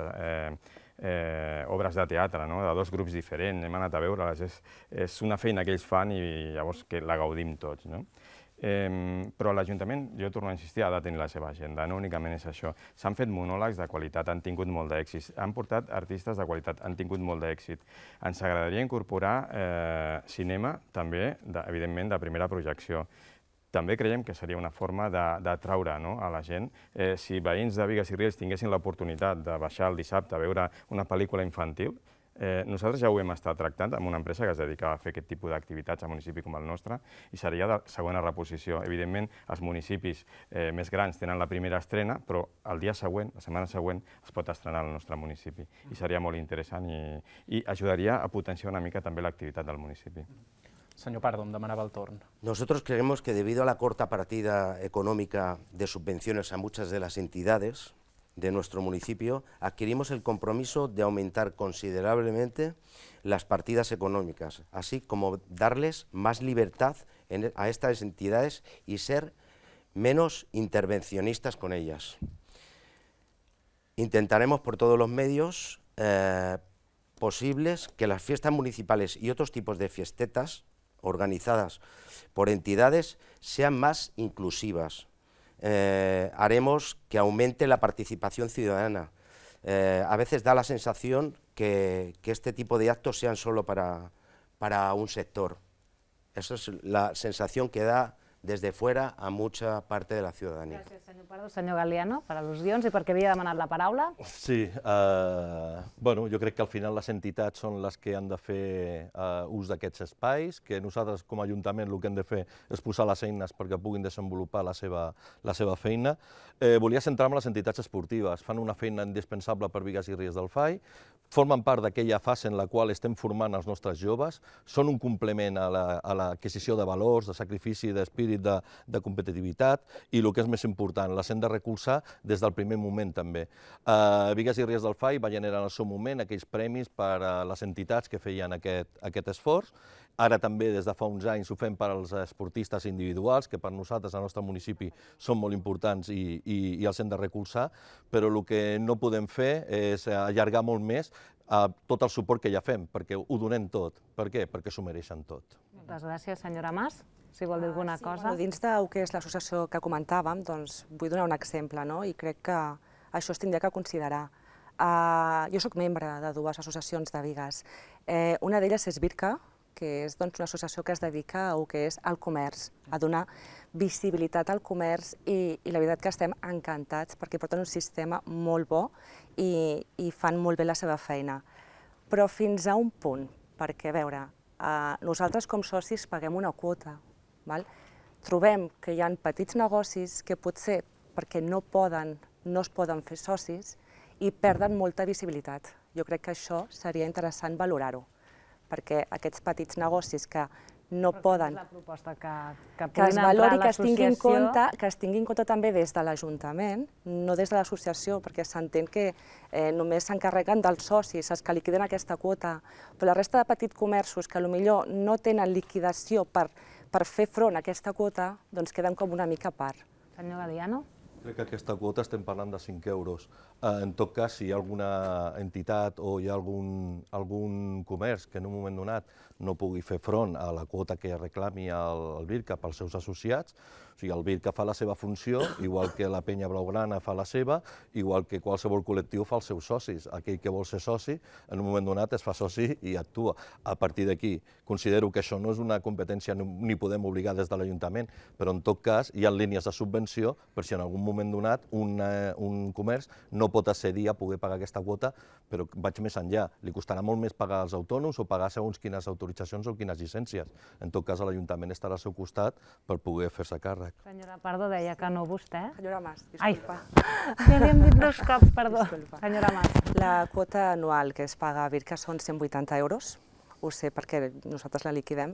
obres de teatre, de dos grups diferents. Hem anat a veure-les. És una feina que ells fan i llavors que la gaudim tots. Però l'Ajuntament, jo torno a insistir, ha de tenir la seva agenda, no únicament és això. S'han fet monòlegs de qualitat, han tingut molt d'èxit, han portat artistes de qualitat, han tingut molt d'èxit. Ens agradaria incorporar cinema, també, evidentment, de primera projecció. També creiem que seria una forma d'atraure a la gent. Si veïns de Bigues i Ries tinguessin l'oportunitat de baixar el dissabte a veure una pel·lícula infantil, nosaltres ja ho hem estat tractant amb una empresa que es dedicava a fer aquest tipus d'activitats a un municipi com el nostre i seria de segona reposició. Evidentment, els municipis més grans tenen la primera estrena, però el dia següent, la setmana següent, es pot estrenar al nostre municipi. I seria molt interessant i ajudaria a potenciar una mica també l'activitat del municipi. Señor Pardo, em demanava el torn. Nosotros creemos que debido a la corta partida económica de subvenciones a muchas de las entidades de nuestro municipio, adquirimos el compromiso de aumentar considerablemente las partidas económicas, así como darles más libertad a estas entidades y ser menos intervencionistas con ellas. Intentaremos por todos los medios eh, posibles que las fiestas municipales y otros tipos de fiestetas organizadas por entidades sean más inclusivas. Eh, haremos que aumente la participación ciudadana. Eh, a veces da la sensación que, que este tipo de actos sean solo para, para un sector. Esa es la sensación que da desde fuera a mucha parte de la ciudadanía. Gràcies, senyor Pardo. Senyor Galiano, per al·lusions i perquè havia demanat la paraula. Sí, eh, bueno, jo crec que al final les entitats són les que han de fer eh, ús d'aquests espais, que nosaltres com a Ajuntament el que hem de fer és posar les eines perquè puguin desenvolupar la seva, la seva feina. Eh, volia centrar-me en les entitats esportives. Fan una feina indispensable per Bigues i Ries del Fai, formen part d'aquella fase en la qual estem formant els nostres joves, són un complement a l'adquisició de valors, de sacrifici, d'espírit, De, de competitivitat i el que és més important, les hem de recolzar des del primer moment també. Uh, Bigues i Ries del Fai va generar en el seu moment aquells premis per a les entitats que feien aquest, aquest esforç. Ara també des de fa uns anys ho fem per als esportistes individuals, que per nosaltres al nostre municipi són molt importants i, i, i els hem de recolzar, però el que no podem fer és allargar molt més uh, tot el suport que ja fem, perquè ho donem tot. Per què? Perquè s'ho mereixen tot. Moltes gràcies, senyora Mas. Si vol dir alguna cosa. Dins del que és l'associació que comentàvem, doncs vull donar un exemple, i crec que això es tindria que considerar. Jo soc membre de dues associacions de Bigues. Una d'elles és Birca, que és una associació que es dedica al que és el comerç, a donar visibilitat al comerç i la veritat que estem encantats perquè porten un sistema molt bo i fan molt bé la seva feina. Però fins a un punt, perquè a veure, nosaltres com socis paguem una quota. Trobem que hi ha petits negocis que potser perquè no poden no es poden fer socis i perden molta visibilitat. Jo crec que això seria interessant valorar-ho, perquè aquests petits negocis que no poden... La proposta que, que, que es valori, que es tingui en compte, l'associació... que es tingui en compte també des de l'Ajuntament, no des de l'associació, perquè s'entén que eh, només s'encarreguen dels socis, els que liquiden aquesta quota, però la resta de petits comerços que potser no tenen liquidació per, per fer front a aquesta quota, doncs queden com una mica a part. Senyor Galiano? Crec que aquesta quota estem parlant de cinc euros. En tot cas, si hi ha alguna entitat o hi ha algun, algun comerç que en un moment donat no pugui fer front a la quota que reclami el, el BIRCA pels seus associats, o sigui, el BIRCA fa la seva funció, igual que la Penya Blaugrana fa la seva, igual que qualsevol col·lectiu fa els seus socis. Aquell que vol ser soci, en un moment donat es fa soci i actua. A partir d'aquí, considero que això no és una competència ni podem obligar des de l'Ajuntament, però en tot cas hi ha línies de subvenció per si en algun moment donat un, eh, un comerç no pot accedir a poder pagar aquesta quota, però vaig més enllà. Li costarà molt més pagar als autònoms o pagar segons quines autoritzacions o quines llicències. En tot cas, l'Ajuntament estarà al seu costat per poder fer-se càrrec. Senyora Pardo deia que no vostè. Senyora Mas, Ai, disculpa. ja li hem dit dos cops, perdó. Disculpa. Senyora Mas. La quota anual que es paga a BIRCA són cent vuitanta euros, ho sé perquè nosaltres la liquidem,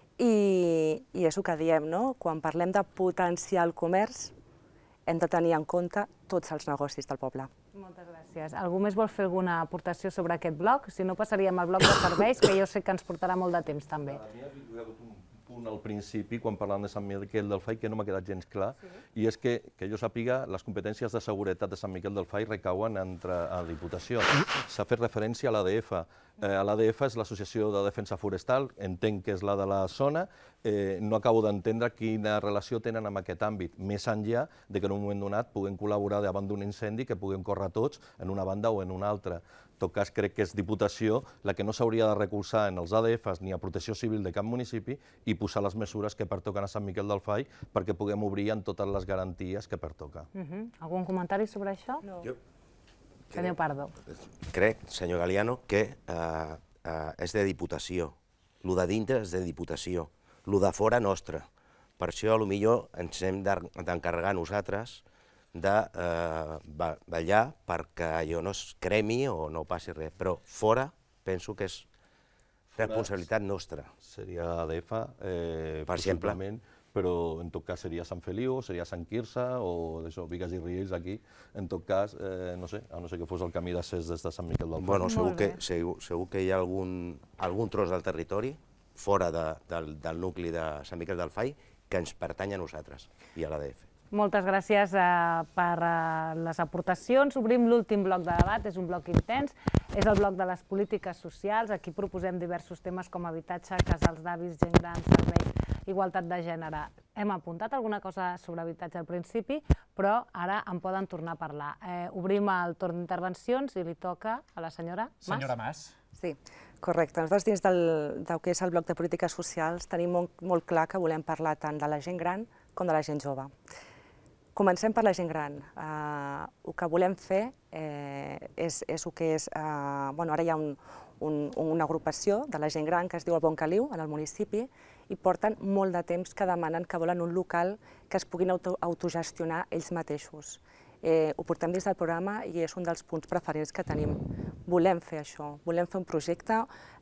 i, i és el que diem, no? Quan parlem de potenciar el comerç, hem de tenir en compte tots els negocis del poble. Moltes gràcies. Algú més vol fer alguna aportació sobre aquest bloc? Si no, passaríem al bloc de serveis, que jo sé que ens portarà molt de temps, també. Hi ha hagut un punt al principi, quan parlàvem de Sant Miquel del Fai, que no m'ha quedat gens clar, i és que, que jo sàpiga, les competències de seguretat de Sant Miquel del Fai recauen entre a la Diputació. S'ha fet referència a l'A D F. Eh, L'A D F és l'Associació de Defensa Forestal, entenc que és la de la zona, eh, no acabo d'entendre quina relació tenen amb aquest àmbit, més enllà de que en un moment donat puguem col·laborar davant d'un incendi que puguem córrer tots en una banda o en una altra. En tot cas, crec que és Diputació la que no s'hauria de recolzar en els A D Fs ni a Protecció Civil de cap municipi i posar les mesures que pertoquen a Sant Miquel del Fai perquè puguem obrir amb totes les garanties que pertoca. Uh -huh. Algun comentari sobre això? No. Jo Senyor Pardo. crec, senyor Galiano, que eh, eh, és de Diputació. Lo de dintre és de Diputació. Lo de fora nostre. Per això, potser ens hem d'encarregar nosaltres de eh, vetllar perquè allò no es cremi o no passi res. Però fora penso que és responsabilitat nostra. Seria A D F, eh, Per exemple. possiblement, però en tot cas seria Sant Feliu, seria Sant Quirze o d'això, Bigues i Riells aquí. En tot cas, eh, no sé, a no ser que fos el camí d'accés des de Sant Miquel del Fai. Bueno, segur Molt bé. que, segur, segur que hi ha algun, algun tros del territori fora de, del, del nucli de Sant Miquel del Fai que ens pertany a nosaltres i a l'A D F. Moltes gràcies eh, per eh, les aportacions. Obrim l'últim bloc de debat, és un bloc intens, és el bloc de les polítiques socials. Aquí proposem diversos temes com habitatge, casals d'avis, gent gran, serveis, igualtat de gènere. Hem apuntat alguna cosa sobre habitatge al principi, però ara en poden tornar a parlar. Eh, obrim el torn d'intervencions i li toca a la senyora Mas. Senyora Mas. Sí, correcte. Nosaltres dins del, del que és el bloc de polítiques socials tenim molt, molt clar que volem parlar tant de la gent gran com de la gent jove. Comencem per la gent gran. Uh, el que volem fer eh, és, és el que és... Uh, bueno, ara hi ha un, un, una agrupació de la gent gran que es diu el Bon Caliu, en el municipi, i porten molt de temps que demanen que volen un local que es puguin auto, autogestionar ells mateixos. Eh, ho portem dins del programa i és un dels punts preferents que tenim. Volem fer això, volem fer un projecte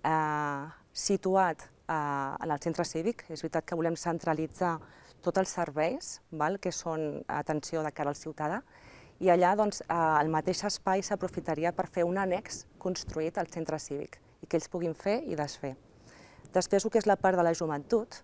eh, situat eh, en el centre cívic. És veritat que volem centralitzar tots els serveis, val, que són atenció de cara al ciutadà, i allà doncs, eh, el mateix espai s'aprofitaria per fer un annex construït al centre cívic i que ells puguin fer i desfer. Després, el que és la part de la joventut,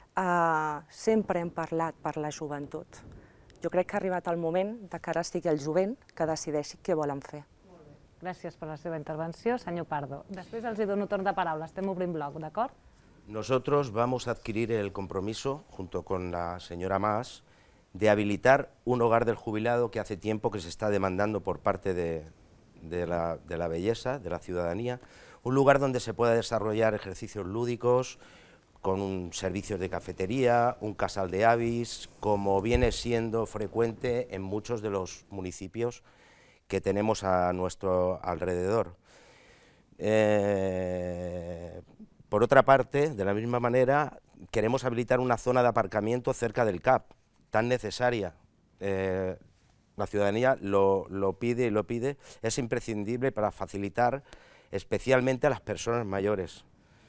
eh, sempre hem parlat per la joventut. Jo crec que ha arribat el moment de que ara sigui el jovent que decideixi què volen fer. Gràcies per la seva intervenció, senyor Pardo. Després els hi dono torn de paraula, estem obrint bloc, d'acord? Nosotros vamos a adquirir el compromiso, junto con la señora Mas, de habilitar un hogar del jubilado que hace tiempo que se está demandando por parte de, de, la, de la belleza, de la ciudadanía, un lugar donde se pueda desarrollar ejercicios lúdicos, con un servicio de cafetería, un casal de avis, como viene siendo frecuente en muchos de los municipios que tenemos a nuestro alrededor. Eh, por otra parte, de la misma manera, queremos habilitar una zona de aparcamiento cerca del C A P, tan necesaria. Eh, la ciudadanía lo, lo pide y lo pide, es imprescindible para facilitar especialmente a las personas mayores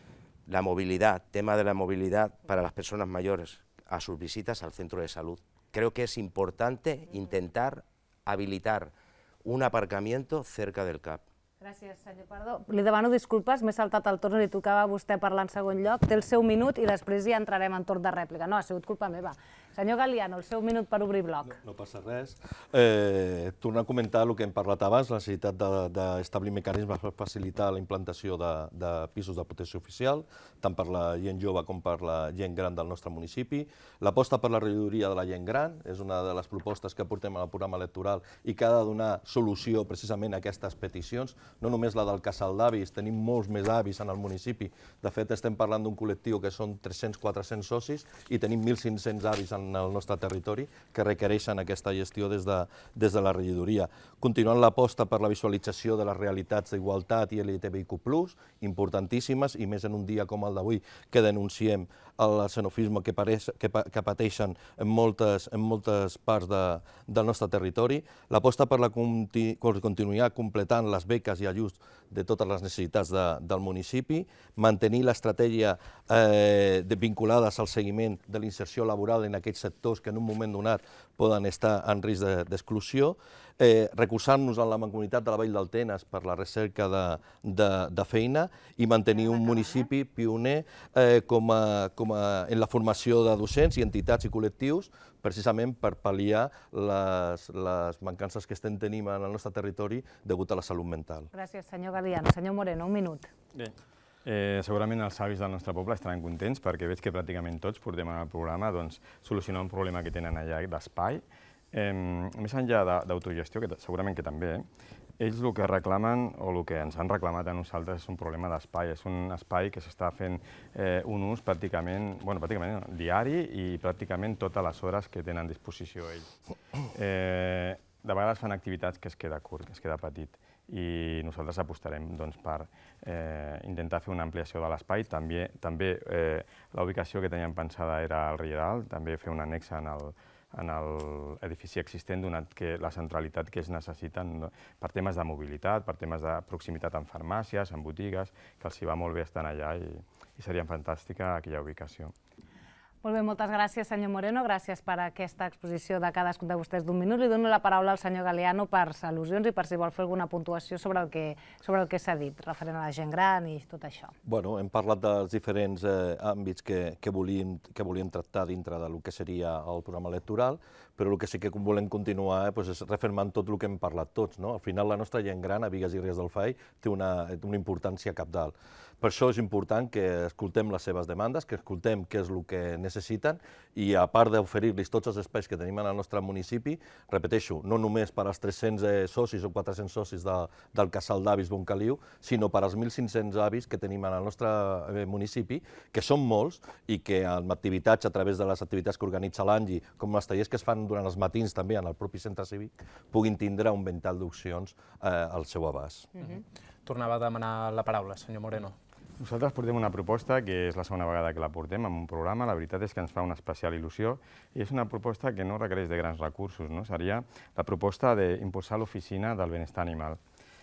la movilidad, tema de la movilidad para las personas mayores a sus visitas al centro de salud. Creo que es importante intentar habilitar un aparcamiento cerca del C A P. Gràcies, senyor Pardo. Li demano disculpes, m'he saltat el torn, li tocava a vostè parlar en segon lloc. Té el seu minut i després ja entrarem en torn de rèplica. No, ha sigut culpa meva. Senyor Galiano, el seu minut per obrir bloc. No, no passa res. Eh, torno a comentar el que hem parlat abans, la necessitat d'establir mecanismes per facilitar la implantació de, de pisos de protecció oficial, tant per la gent jove com per la gent gran del nostre municipi. L'aposta per la regidoria de la gent gran és una de les propostes que portem al programa electoral i que ha de donar solució precisament a aquestes peticions. No només la del casal d'avis, tenim molts més avis en el municipi. De fet, estem parlant d'un col·lectiu que són tres-cents a quatre-cents socis i tenim mil cinc-cents avis en el nostre territori que requereixen aquesta gestió des de, des de la regidoria. Continuant l'aposta per la visualització de les realitats d'igualtat i L G T B I Q plus, importantíssimes, i més en un dia com el d'avui que denunciem el xenofisme que, pareix, que, que pateixen en moltes, en moltes parts de, del nostre territori. L'aposta per la conti, continuar completant les beques i ajuts de totes les necessitats de, del municipi, mantenir l'estratègia eh, de, vinculades al seguiment de l'inserció laboral en aquells sectors que en un moment donat poden estar en risc d'exclusió, eh, recolzar-nos en la Mancomunitat de la Vall del Tenes per la recerca de, de, de feina i mantenir un municipi pioner eh, com a, com a, en la formació de docents i entitats i col·lectius, precisament per pal·liar les, les mancances que estem tenint en el nostre territori degut a la salut mental. Gràcies, senyor Galiano. Senyor Moreno, un minut. Bé, eh, segurament els avis del nostre poble estaran contents perquè veig que pràcticament tots portem al programa doncs, solucionar un problema que tenen allà d'espai. Eh, més enllà d'autogestió, que segurament que també, ells el que reclamen, o el que ens han reclamat a nosaltres, és un problema d'espai. És un espai que s'està fent eh, un ús pràcticament, bueno, pràcticament diari i pràcticament totes les hores que tenen a disposició ells. Eh, de vegades fan activitats que es queda curt, que es queda petit, i nosaltres apostarem doncs, per eh, intentar fer una ampliació de l'espai. També, també eh, la ubicació que teníem pensada era al Rieral, també fer un annex en el en l'edifici existent, donat que la centralitat que ells necessiten per temes de mobilitat, per temes de proximitat en farmàcies, en botigues, que els hi va molt bé estar allà i, i seria fantàstica aquella ubicació. Molt bé, moltes gràcies, senyor Moreno. Gràcies per aquesta exposició de cadascun de vostès d'un minut. Li dono la paraula al senyor Galiano per al·lusions i per si vol fer alguna puntuació sobre el que, sobre el que s'ha dit, referent a la gent gran i tot això. Bueno, hem parlat dels diferents eh, àmbits que, que, volíem, que volíem tractar dintre del que seria el programa electoral, però el que sí que volem continuar eh, pues és refermant tot el que hem parlat tots. No? Al final, la nostra gent gran, a Bigues i Riells del Fai, té una, una importància cabdal. Per això és important que escoltem les seves demandes, que escoltem què és el que necessiten i, a part d'oferir-los tots els espais que tenim en el nostre municipi, repeteixo, no només per als tres-cents socis o quatre-cents socis de, del casal d'avis Boncaliu, sinó per als mil cinc-cents avis que tenim en el nostre municipi, que són molts i que amb activitats, a través de les activitats que organitza l'Angi, com els tallers que es fan durant els matins també en el propi centre cívic, puguin tindre un ventall d'opcions eh, al seu abast. Mm-hmm. Tornava a demanar la paraula, senyor Moreno. Nosaltres portem una proposta que és la segona vegada que la portem en un programa. La veritat és que ens fa una especial il·lusió i és una proposta que no requereix de grans recursos, no? Seria la proposta d'impulsar l'oficina del benestar animal.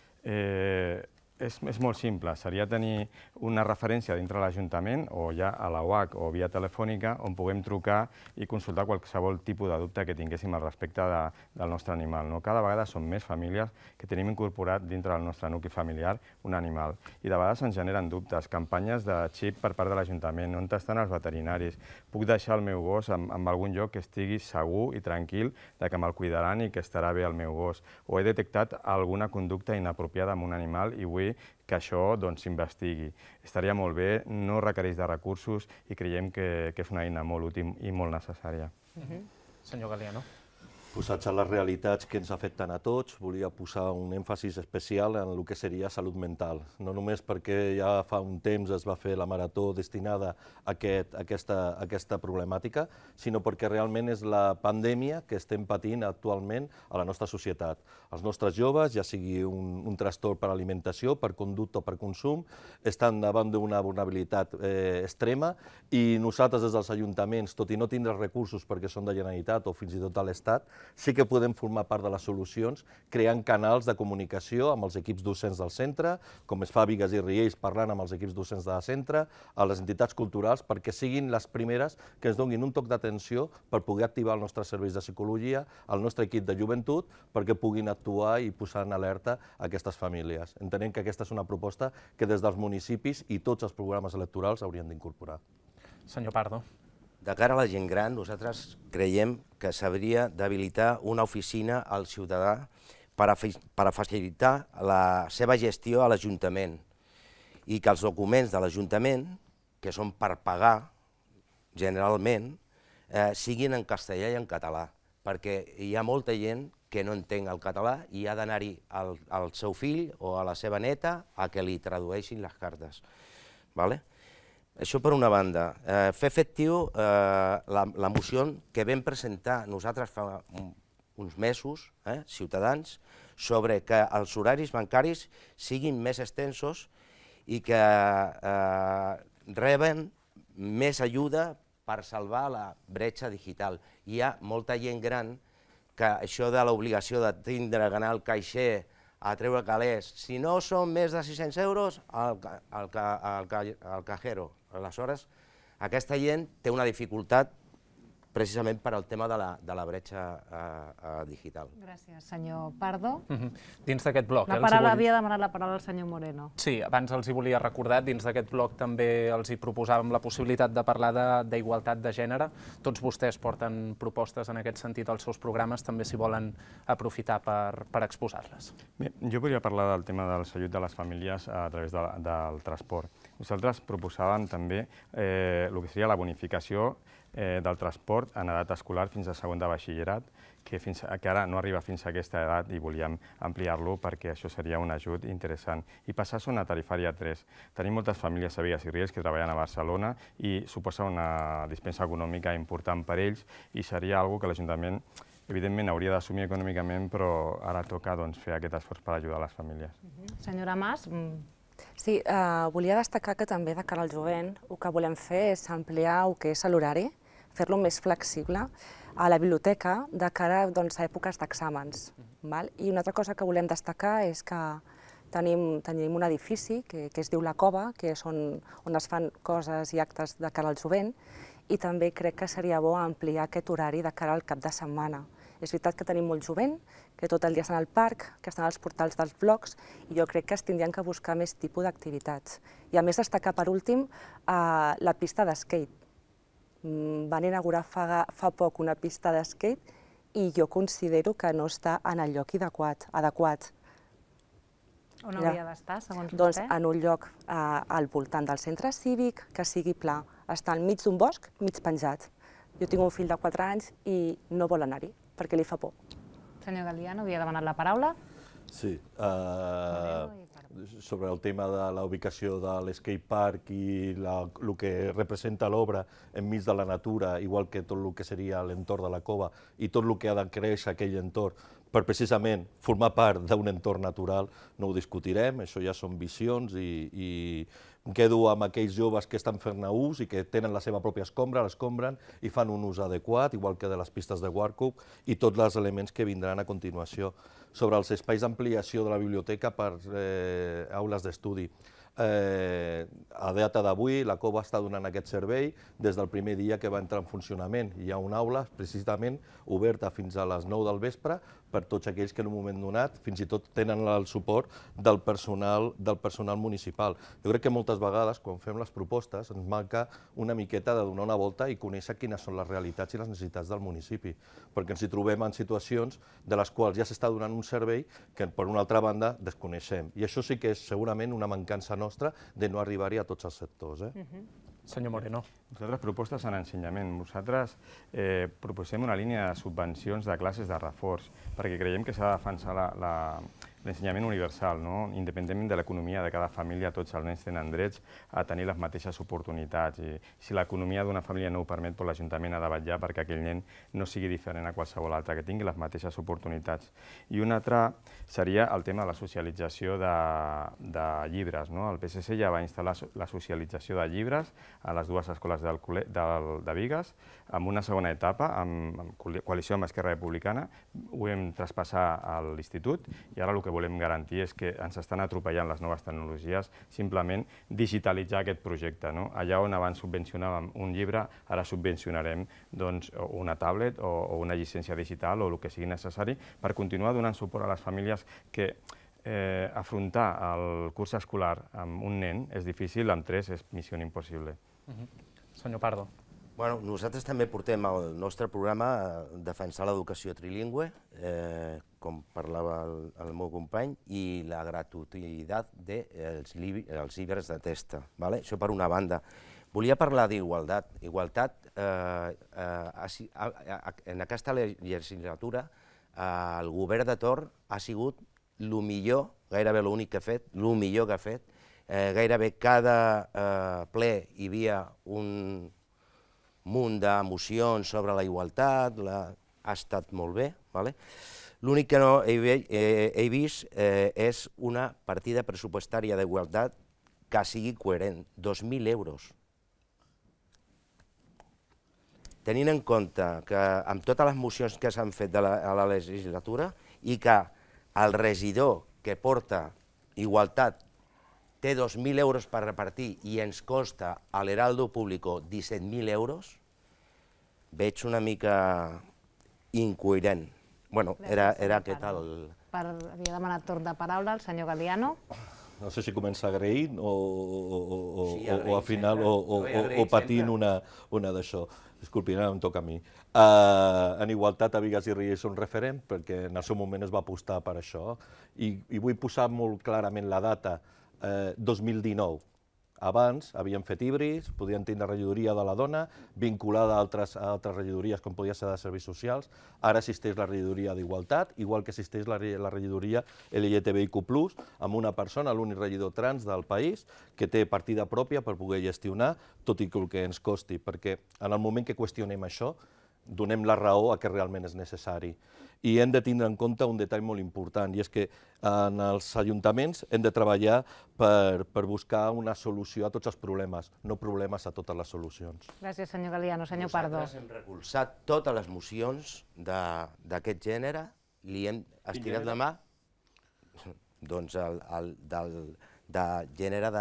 Eh, és, és molt simple, seria tenir una referència dintre l'Ajuntament o ja a la U A C o via telefònica on puguem trucar i consultar qualsevol tipus de dubte que tinguéssim al respecte de, del nostre animal. No? Cada vegada són més famílies que tenim incorporat dintre del nostre nucli familiar un animal i de vegades ens generen dubtes, campanyes de xip per part de l'Ajuntament, on estan els veterinaris, puc deixar el meu gos en, en algun lloc que estigui segur i tranquil de que me'l cuidaran i que estarà bé el meu gos, o he detectat alguna conducta inapropiada amb un animal i vull que això s'investigui. Estaria molt bé, no requereix de recursos i creiem que, que és una eina molt útil i molt necessària. Mm-hmm. Senyor Galiano. Posats a les realitats que ens afecten a tots, volia posar un èmfasis especial en el que seria salut mental. No només perquè ja fa un temps es va fer la marató destinada a, aquest, a, aquesta, a aquesta problemàtica, sinó perquè realment és la pandèmia que estem patint actualment a la nostra societat. Els nostres joves, ja sigui un, un trastorn per alimentació, per conducta o per consum, estan davant d'una vulnerabilitat eh, extrema i nosaltres des dels ajuntaments, tot i no tindre recursos perquè són de Generalitat o fins i tot de l'Estat, sí que podem formar part de les solucions creant canals de comunicació amb els equips docents del centre, com es fa a Bigues i Riells parlant amb els equips docents de centre, a les entitats culturals, perquè siguin les primeres que ens donin un toc d'atenció per poder activar els nostres serveis de psicologia, el nostre equip de joventut, perquè puguin actuar i posar en alerta aquestes famílies. Entenem que aquesta és una proposta que des dels municipis i tots els programes electorals haurien d'incorporar. Senyor Pardo. De cara a la gent gran, nosaltres creiem que s'hauria d'habilitar una oficina al ciutadà per a, per a facilitar la seva gestió a l'Ajuntament i que els documents de l'Ajuntament, que són per pagar, generalment, eh, siguin en castellà i en català, perquè hi ha molta gent que no entén el català i ha d'anar-hi al, al seu fill o a la seva neta a que li tradueixin les cartes. Vale? Això per una banda. Eh, fer efectiu eh, la, la moció que vam presentar nosaltres fa uns mesos, eh, Ciutadans, sobre que els horaris bancaris siguin més extensos i que eh, reben més ajuda per salvar la bretxa digital. Hi ha molta gent gran que això de l'obligació de tindre que anar al caixer a treure calés, si no són més de sis-cents euros, al, al, al, al cajero. Aleshores, aquesta gent té una dificultat precisament per al tema de la, de la bretxa eh, eh, digital. Gràcies, senyor Pardo. Uh-huh. Dins d'aquest bloc... La paraula havia demanat la paraula al senyor Moreno. Sí, abans els hi volia recordar, dins d'aquest bloc també els hi proposàvem la possibilitat de parlar d'igualtat de, de gènere. Tots vostès porten propostes en aquest sentit als seus programes, també s'hi volen aprofitar per, per exposar-les. Bé, jo volia parlar del tema dels ajuts de les famílies a través de, del transport. Nosaltres proposàvem també eh, el que seria la bonificació eh, del transport en edat escolar fins a segon de batxillerat, que, fins a, que ara no arriba fins a aquesta edat i volíem ampliar-lo perquè això seria un ajut interessant. I passar a zona tarifària tres. Tenim moltes famílies a Bigues i Riells que treballen a Barcelona i suposa una dispensa econòmica important per ells i seria una cosa que l'Ajuntament evidentment hauria d'assumir econòmicament, però ara toca doncs, fer aquest esforç per ajudar les famílies. Uh-huh. Senyora Mas... Sí, eh, volia destacar que també de cara al jovent el que volem fer és ampliar el que és l'horari, fer-lo més flexible a la biblioteca de cara doncs, a èpoques d'exàmens. I una altra cosa que volem destacar és que tenim, tenim un edifici que, que es diu La Cova, que és on, on es fan coses i actes de cara al jovent, i també crec que seria bo ampliar aquest horari de cara al cap de setmana. És veritat que tenim molt jovent, que tot el dia estan al parc, que estan als portals dels blogs, i jo crec que es tindrien que buscar més tipus d'activitats. I a més destacar per últim eh, la pista d'skate. Mm, van inaugurar fa, fa poc una pista d'skate i jo considero que no està en el lloc adequat. adequat. On hauria d'estar, segons vostè? Doncs en un lloc eh, al voltant del centre cívic, que sigui pla. Està al mig d'un bosc, mig penjat. Jo tinc un fill de quatre anys i no vol anar-hi, perquè li fa por. Senyor Galiano, havia demanat la paraula. Sí, uh, sobre el tema de la ubicació de l'skatepark i la, el que representa l'obra enmig de la natura, igual que tot el que seria l'entorn de la cova i tot el que ha de créixer aquell entorn, per precisament formar part d'un entorn natural, no ho discutirem, això ja són visions i, i em quedo amb aquells joves que estan fent-ne ús i que tenen la seva pròpia escombra, l'escombren i fan un ús adequat, igual que de les pistes de Warcup i tots els elements que vindran a continuació. Sobre els espais d'ampliació de la biblioteca per eh, aules d'estudi. Eh, a data d'avui, la Cova està donant aquest servei des del primer dia que va entrar en funcionament. Hi ha una aula precisament oberta fins a les nou del vespre per tots aquells que en un moment donat fins i tot tenen el suport del personal, del personal municipal. Jo crec que moltes vegades, quan fem les propostes, ens manca una miqueta de donar una volta i conèixer quines són les realitats i les necessitats del municipi, perquè ens hi trobem en situacions de les quals ja s'està donant un servei que, per una altra banda, desconeixem. I això sí que és segurament una mancança nostra de no arribar-hi a tots els sectors. Eh? Uh-huh. Senyor Moreno. Nosaltres propostes en ensenyament. Nosaltres eh, proposem una línia de subvencions de classes de reforç, perquè creiem que s'ha de defensar la, la, l'ensenyament universal, independentment de l'economia de cada família, tots els nens tenen drets a tenir les mateixes oportunitats. I si l'economia d'una família no ho permet, l'Ajuntament ha de vetllar perquè aquell nen no sigui diferent a qualsevol altre, que tingui les mateixes oportunitats. I un altre seria el tema de la socialització de llibres. El P S C ja va instal·lar la socialització de llibres a les dues escoles de Bigues, amb una segona etapa, amb coalició amb Esquerra Republicana, ho hem traspassat a l'institut i ara el que volem garantir és que ens estan atropellant les noves tecnologies, simplement digitalitzar aquest projecte. Allà on abans subvencionàvem un llibre, ara subvencionarem una tablet o una llicència digital o el que sigui necessari per continuar donant suport a les famílies que afrontar el curs escolar amb un nen és difícil, amb tres és missió impossible. Senyor Pardo. Bueno, nosaltres també portem al nostre programa a defensar l'educació trilingüe, com parlava el meu company, i la gratuïtat dels llibres de text. Això per una banda. Volia parlar d'igualtat. Igualtat, en aquesta legislatura, el govern de Torn ha sigut el millor, gairebé l'únic que ha fet, el millor que ha fet. Gairebé cada ple hi havia un munt d'emocions sobre la igualtat, ha estat molt bé. L'únic que no he vist és una partida pressupostària d'igualtat que sigui coherent, dos mil euros. Tenint en compte que amb totes les mocions que s'han fet a la legislatura i que el regidor que porta igualtat té dos mil euros per repartir i ens costa a l'Heraldo Público disset mil euros, veig una mica incoherent. Bueno, era aquest el... Havia demanat torn de paraula el senyor Galiano. No sé si comença agraint o al final o patint una d'això. Disculpi, ara em toca a mi. En igualtat a Bigues i Riells és un referent perquè en el seu moment es va apostar per això i vull posar molt clarament la data, dos mil dinou. Abans havien fet híbrids, podien tindre regidoria de la dona vinculada a altres regidories com podia ser de serveis socials. Ara existeix la regidoria d'igualtat, igual que existeix la regidoria L G T B I Q plus, amb una persona, l'únic regidor trans del país, que té partida pròpia per poder gestionar, tot i que el que ens costi, perquè en el moment que qüestionem això, donem la raó a que realment és necessari. I hem de tindre en compte un detall molt important, i és que en els ajuntaments hem de treballar per buscar una solució a tots els problemes, no problemes a totes les solucions. Gràcies, senyor Galiano. Senyor Pardo. Nosaltres hem recolzat totes les mocions d'aquest gènere, li hem estirat la mà, doncs de gènere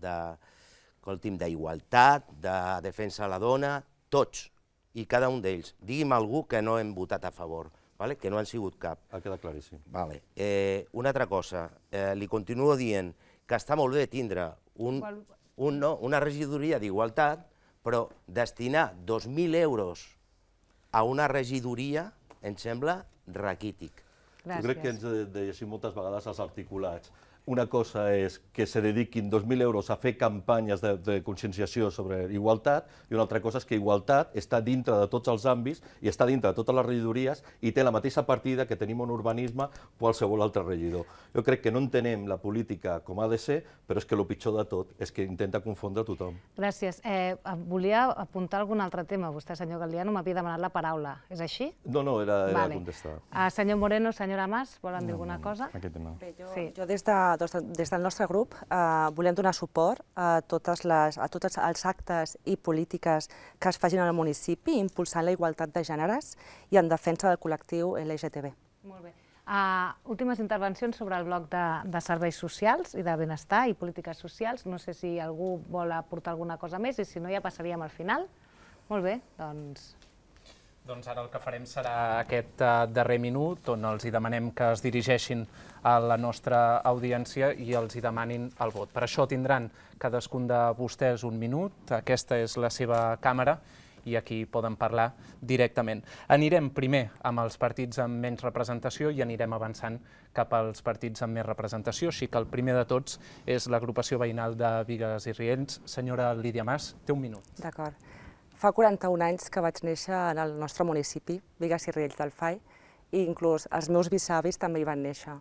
d'igualtat, de defensa de la dona, tots, i cada un d'ells. Digui'm algú que no hem votat a favor, que no han sigut cap. Ha quedat claríssim. Una altra cosa, li continuo dient que està molt bé tindre una regidoria d'igualtat, però destinar dos mil euros a una regidoria em sembla raquític. Jo crec que ens he de llegir moltes vegades els articulats. Una cosa és que se dediquin dos mil euros a fer campanyes de conscienciació sobre igualtat i una altra cosa és que igualtat està dintre de tots els àmbits i està dintre de totes les regidories i té la mateixa partida que tenim en urbanisme qualsevol altre regidor. Jo crec que no entenem la política com ha de ser, però és que el pitjor de tot és que intenta confondre tothom. Gràcies. Volia apuntar algun altre tema. Vostè, senyor Galiano, m'havia demanat la paraula. És així? No, no, era contestar. Senyor Moreno, senyora Mas, volen dir alguna cosa? Jo des de Des del nostre grup volem donar suport a tots els actes i polítiques que es facin al municipi, impulsant la igualtat de gèneres i en defensa del col·lectiu L G T B. Molt bé. Últimes intervencions sobre el bloc de serveis socials i de benestar i polítiques socials. No sé si algú vol aportar alguna cosa més i si no ja passaríem al final. Molt bé, doncs... Doncs ara el que farem serà aquest darrer minut on els demanem que es dirigeixin a la nostra audiència i els demanin el vot. Per això tindran cadascun de vostès un minut, aquesta és la seva càmera i aquí poden parlar directament. Anirem primer amb els partits amb menys representació i anirem avançant cap als partits amb més representació, així que el primer de tots és l'agrupació veïnal de Bigues i Riells. Senyora Lídia Mas, té un minut. D'acord. Fa quaranta-un anys que vaig néixer en el nostre municipi, Bigues i Riells del Fai, i inclús els meus bisavis també hi van néixer.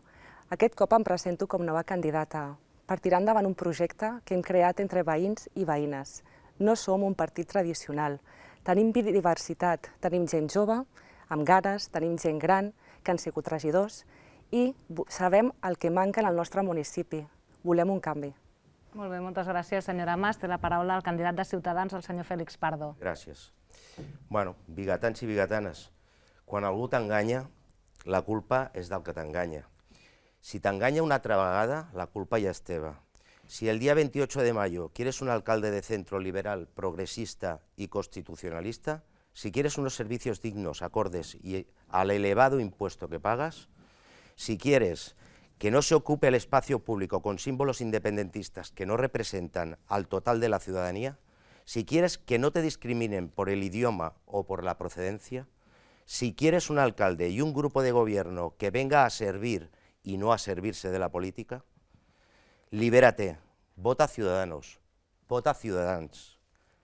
Aquest cop em presento com nova candidata per tirar endavant un projecte que hem creat entre veïns i veïnes. No som un partit tradicional. Tenim diversitat, tenim gent jove, amb ganes, tenim gent gran, que han sigut regidors, i sabem el que manca en el nostre municipi. Volem un canvi. Molt bé, moltes gràcies, senyora Mas. Té la paraula el candidat de Ciutadans, el senyor Fèlix Pardo. Gràcies. Bueno, biguetans i biguetanes, quan algú t'enganya, la culpa és del que t'enganya. Si t'enganya una altra vegada, la culpa ja és teva. Si el día veintiocho de mayo quieres un alcalde de centro liberal, progresista y constitucionalista, si quieres unos servicios dignos, acordes y al elevado impuesto que pagas, si quieres que no se ocupe el espacio público con símbolos independentistas que no representan al total de la ciudadanía, si quieres que no te discriminen por el idioma o por la procedencia, si quieres un alcalde y un grupo de gobierno que venga a servir y no a servirse de la política, libérate, vota Ciudadanos, vota Ciudadans.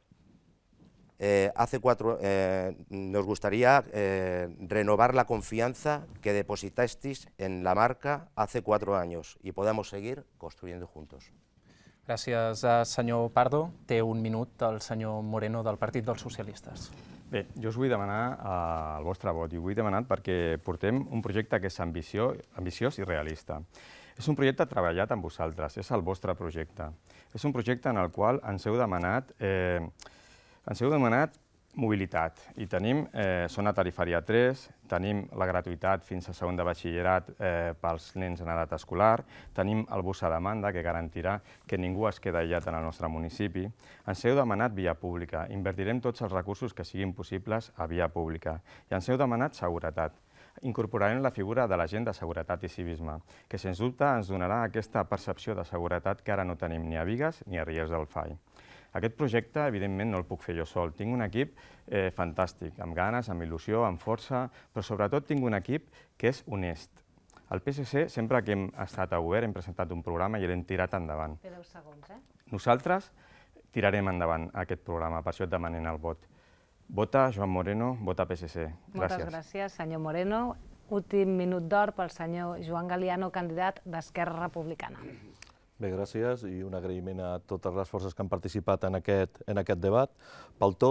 Eh, hace cuatro, eh, nos gustaría eh, renovar la confianza que depositasteis en la marca hace cuatro años y podamos seguir construyendo juntos. Gràcies, senyor Pardo. Té un minut el senyor Moreno del Partit dels Socialistes. Bé, jo us vull demanar el vostre vot i ho vull demanar perquè portem un projecte que és ambiciós i realista. És un projecte treballat amb vosaltres, és el vostre projecte. És un projecte en el qual ens heu demanat, eh, ens heu demanat mobilitat i tenim eh, zona tarifària tres, tenim la gratuïtat fins a segon de batxillerat eh, pels nens en edat escolar, tenim el bus a demanda que garantirà que ningú es queda aïllat en el nostre municipi. Ens heu demanat via pública, invertirem tots els recursos que siguin possibles a via pública i ens heu demanat seguretat. Incorporarem la figura de l'agent de seguretat i civisme, que sens dubte ens donarà aquesta percepció de seguretat que ara no tenim ni a Bigues ni a Riells del Fai. Aquest projecte, evidentment, no el puc fer jo sol. Tinc un equip eh, fantàstic, amb ganes, amb il·lusió, amb força, però sobretot tinc un equip que és honest. Al P S C, sempre que hem estat a govern, hem presentat un programa i l'hem tirat endavant. Té deu segons, eh? Nosaltres tirarem endavant aquest programa, per això et demanem el vot. Vota Joan Moreno, vota P S C. Moltes gràcies, senyor Moreno. Últim minut d'or pel senyor Joan Galiano, candidat d'Esquerra Republicana. Bé, gràcies i un agraïment a totes les forces que han participat en aquest, en aquest debat. Pel to,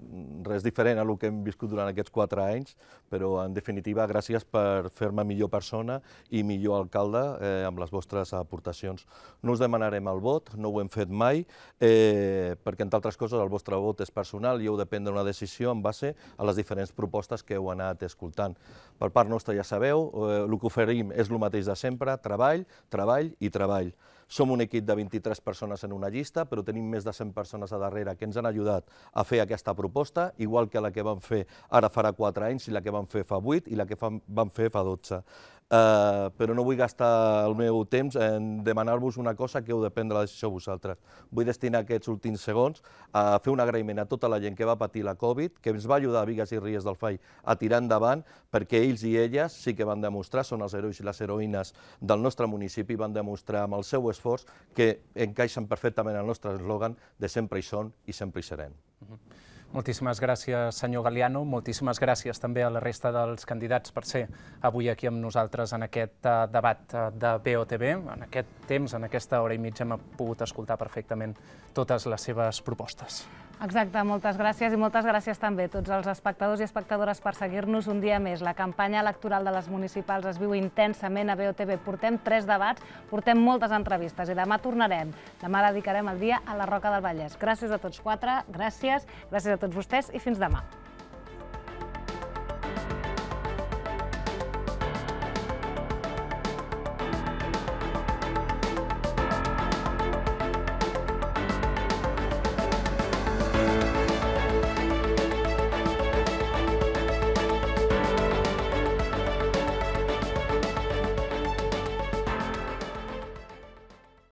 res diferent a el que hem viscut durant aquests quatre anys, però en definitiva gràcies per fer-me millor persona i millor alcalde eh, amb les vostres aportacions. No us demanarem el vot, no ho hem fet mai, eh, perquè entre altres coses el vostre vot és personal i heu de prendre una decisió en base a les diferents propostes que heu anat escoltant. Per part nostra ja sabeu, eh, el que oferim és el mateix de sempre, treball, treball i treball. Som un equip de vint-i-tres persones en una llista, però tenim més de cent persones a darrere que ens han ajudat a fer aquesta proposta, igual que la que vam fer ara farà quatre anys i la que vam fer fa vuit i la que vam fer fa dotze. Uh, però no vull gastar el meu temps en demanar-vos una cosa que heu de prendre la decisió vosaltres. Vull destinar aquests últims segons a fer un agraïment a tota la gent que va patir la Covid, que ens va ajudar a Bigues i Riells del Fai a tirar endavant, perquè ells i elles sí que van demostrar, són els herois i les heroïnes del nostre municipi, van demostrar amb el seu esforç que encaixen perfectament el nostre eslògan de sempre hi són i sempre hi serem. Moltíssimes gràcies, senyor Galiano. Moltíssimes gràcies també a la resta dels candidats per ser avui aquí amb nosaltres en aquest debat de B O T V. En aquest temps, en aquesta hora i mitja, hem pogut escoltar perfectament totes les seves propostes. Exacte, moltes gràcies i moltes gràcies també a tots els espectadors i espectadores per seguir-nos un dia més. La campanya electoral de les municipals es viu intensament a B O T V. Portem tres debats, portem moltes entrevistes i demà tornarem. Demà dedicarem el dia a la Roca del Vallès. Gràcies a tots quatre, gràcies, gràcies a tots vostès i fins demà.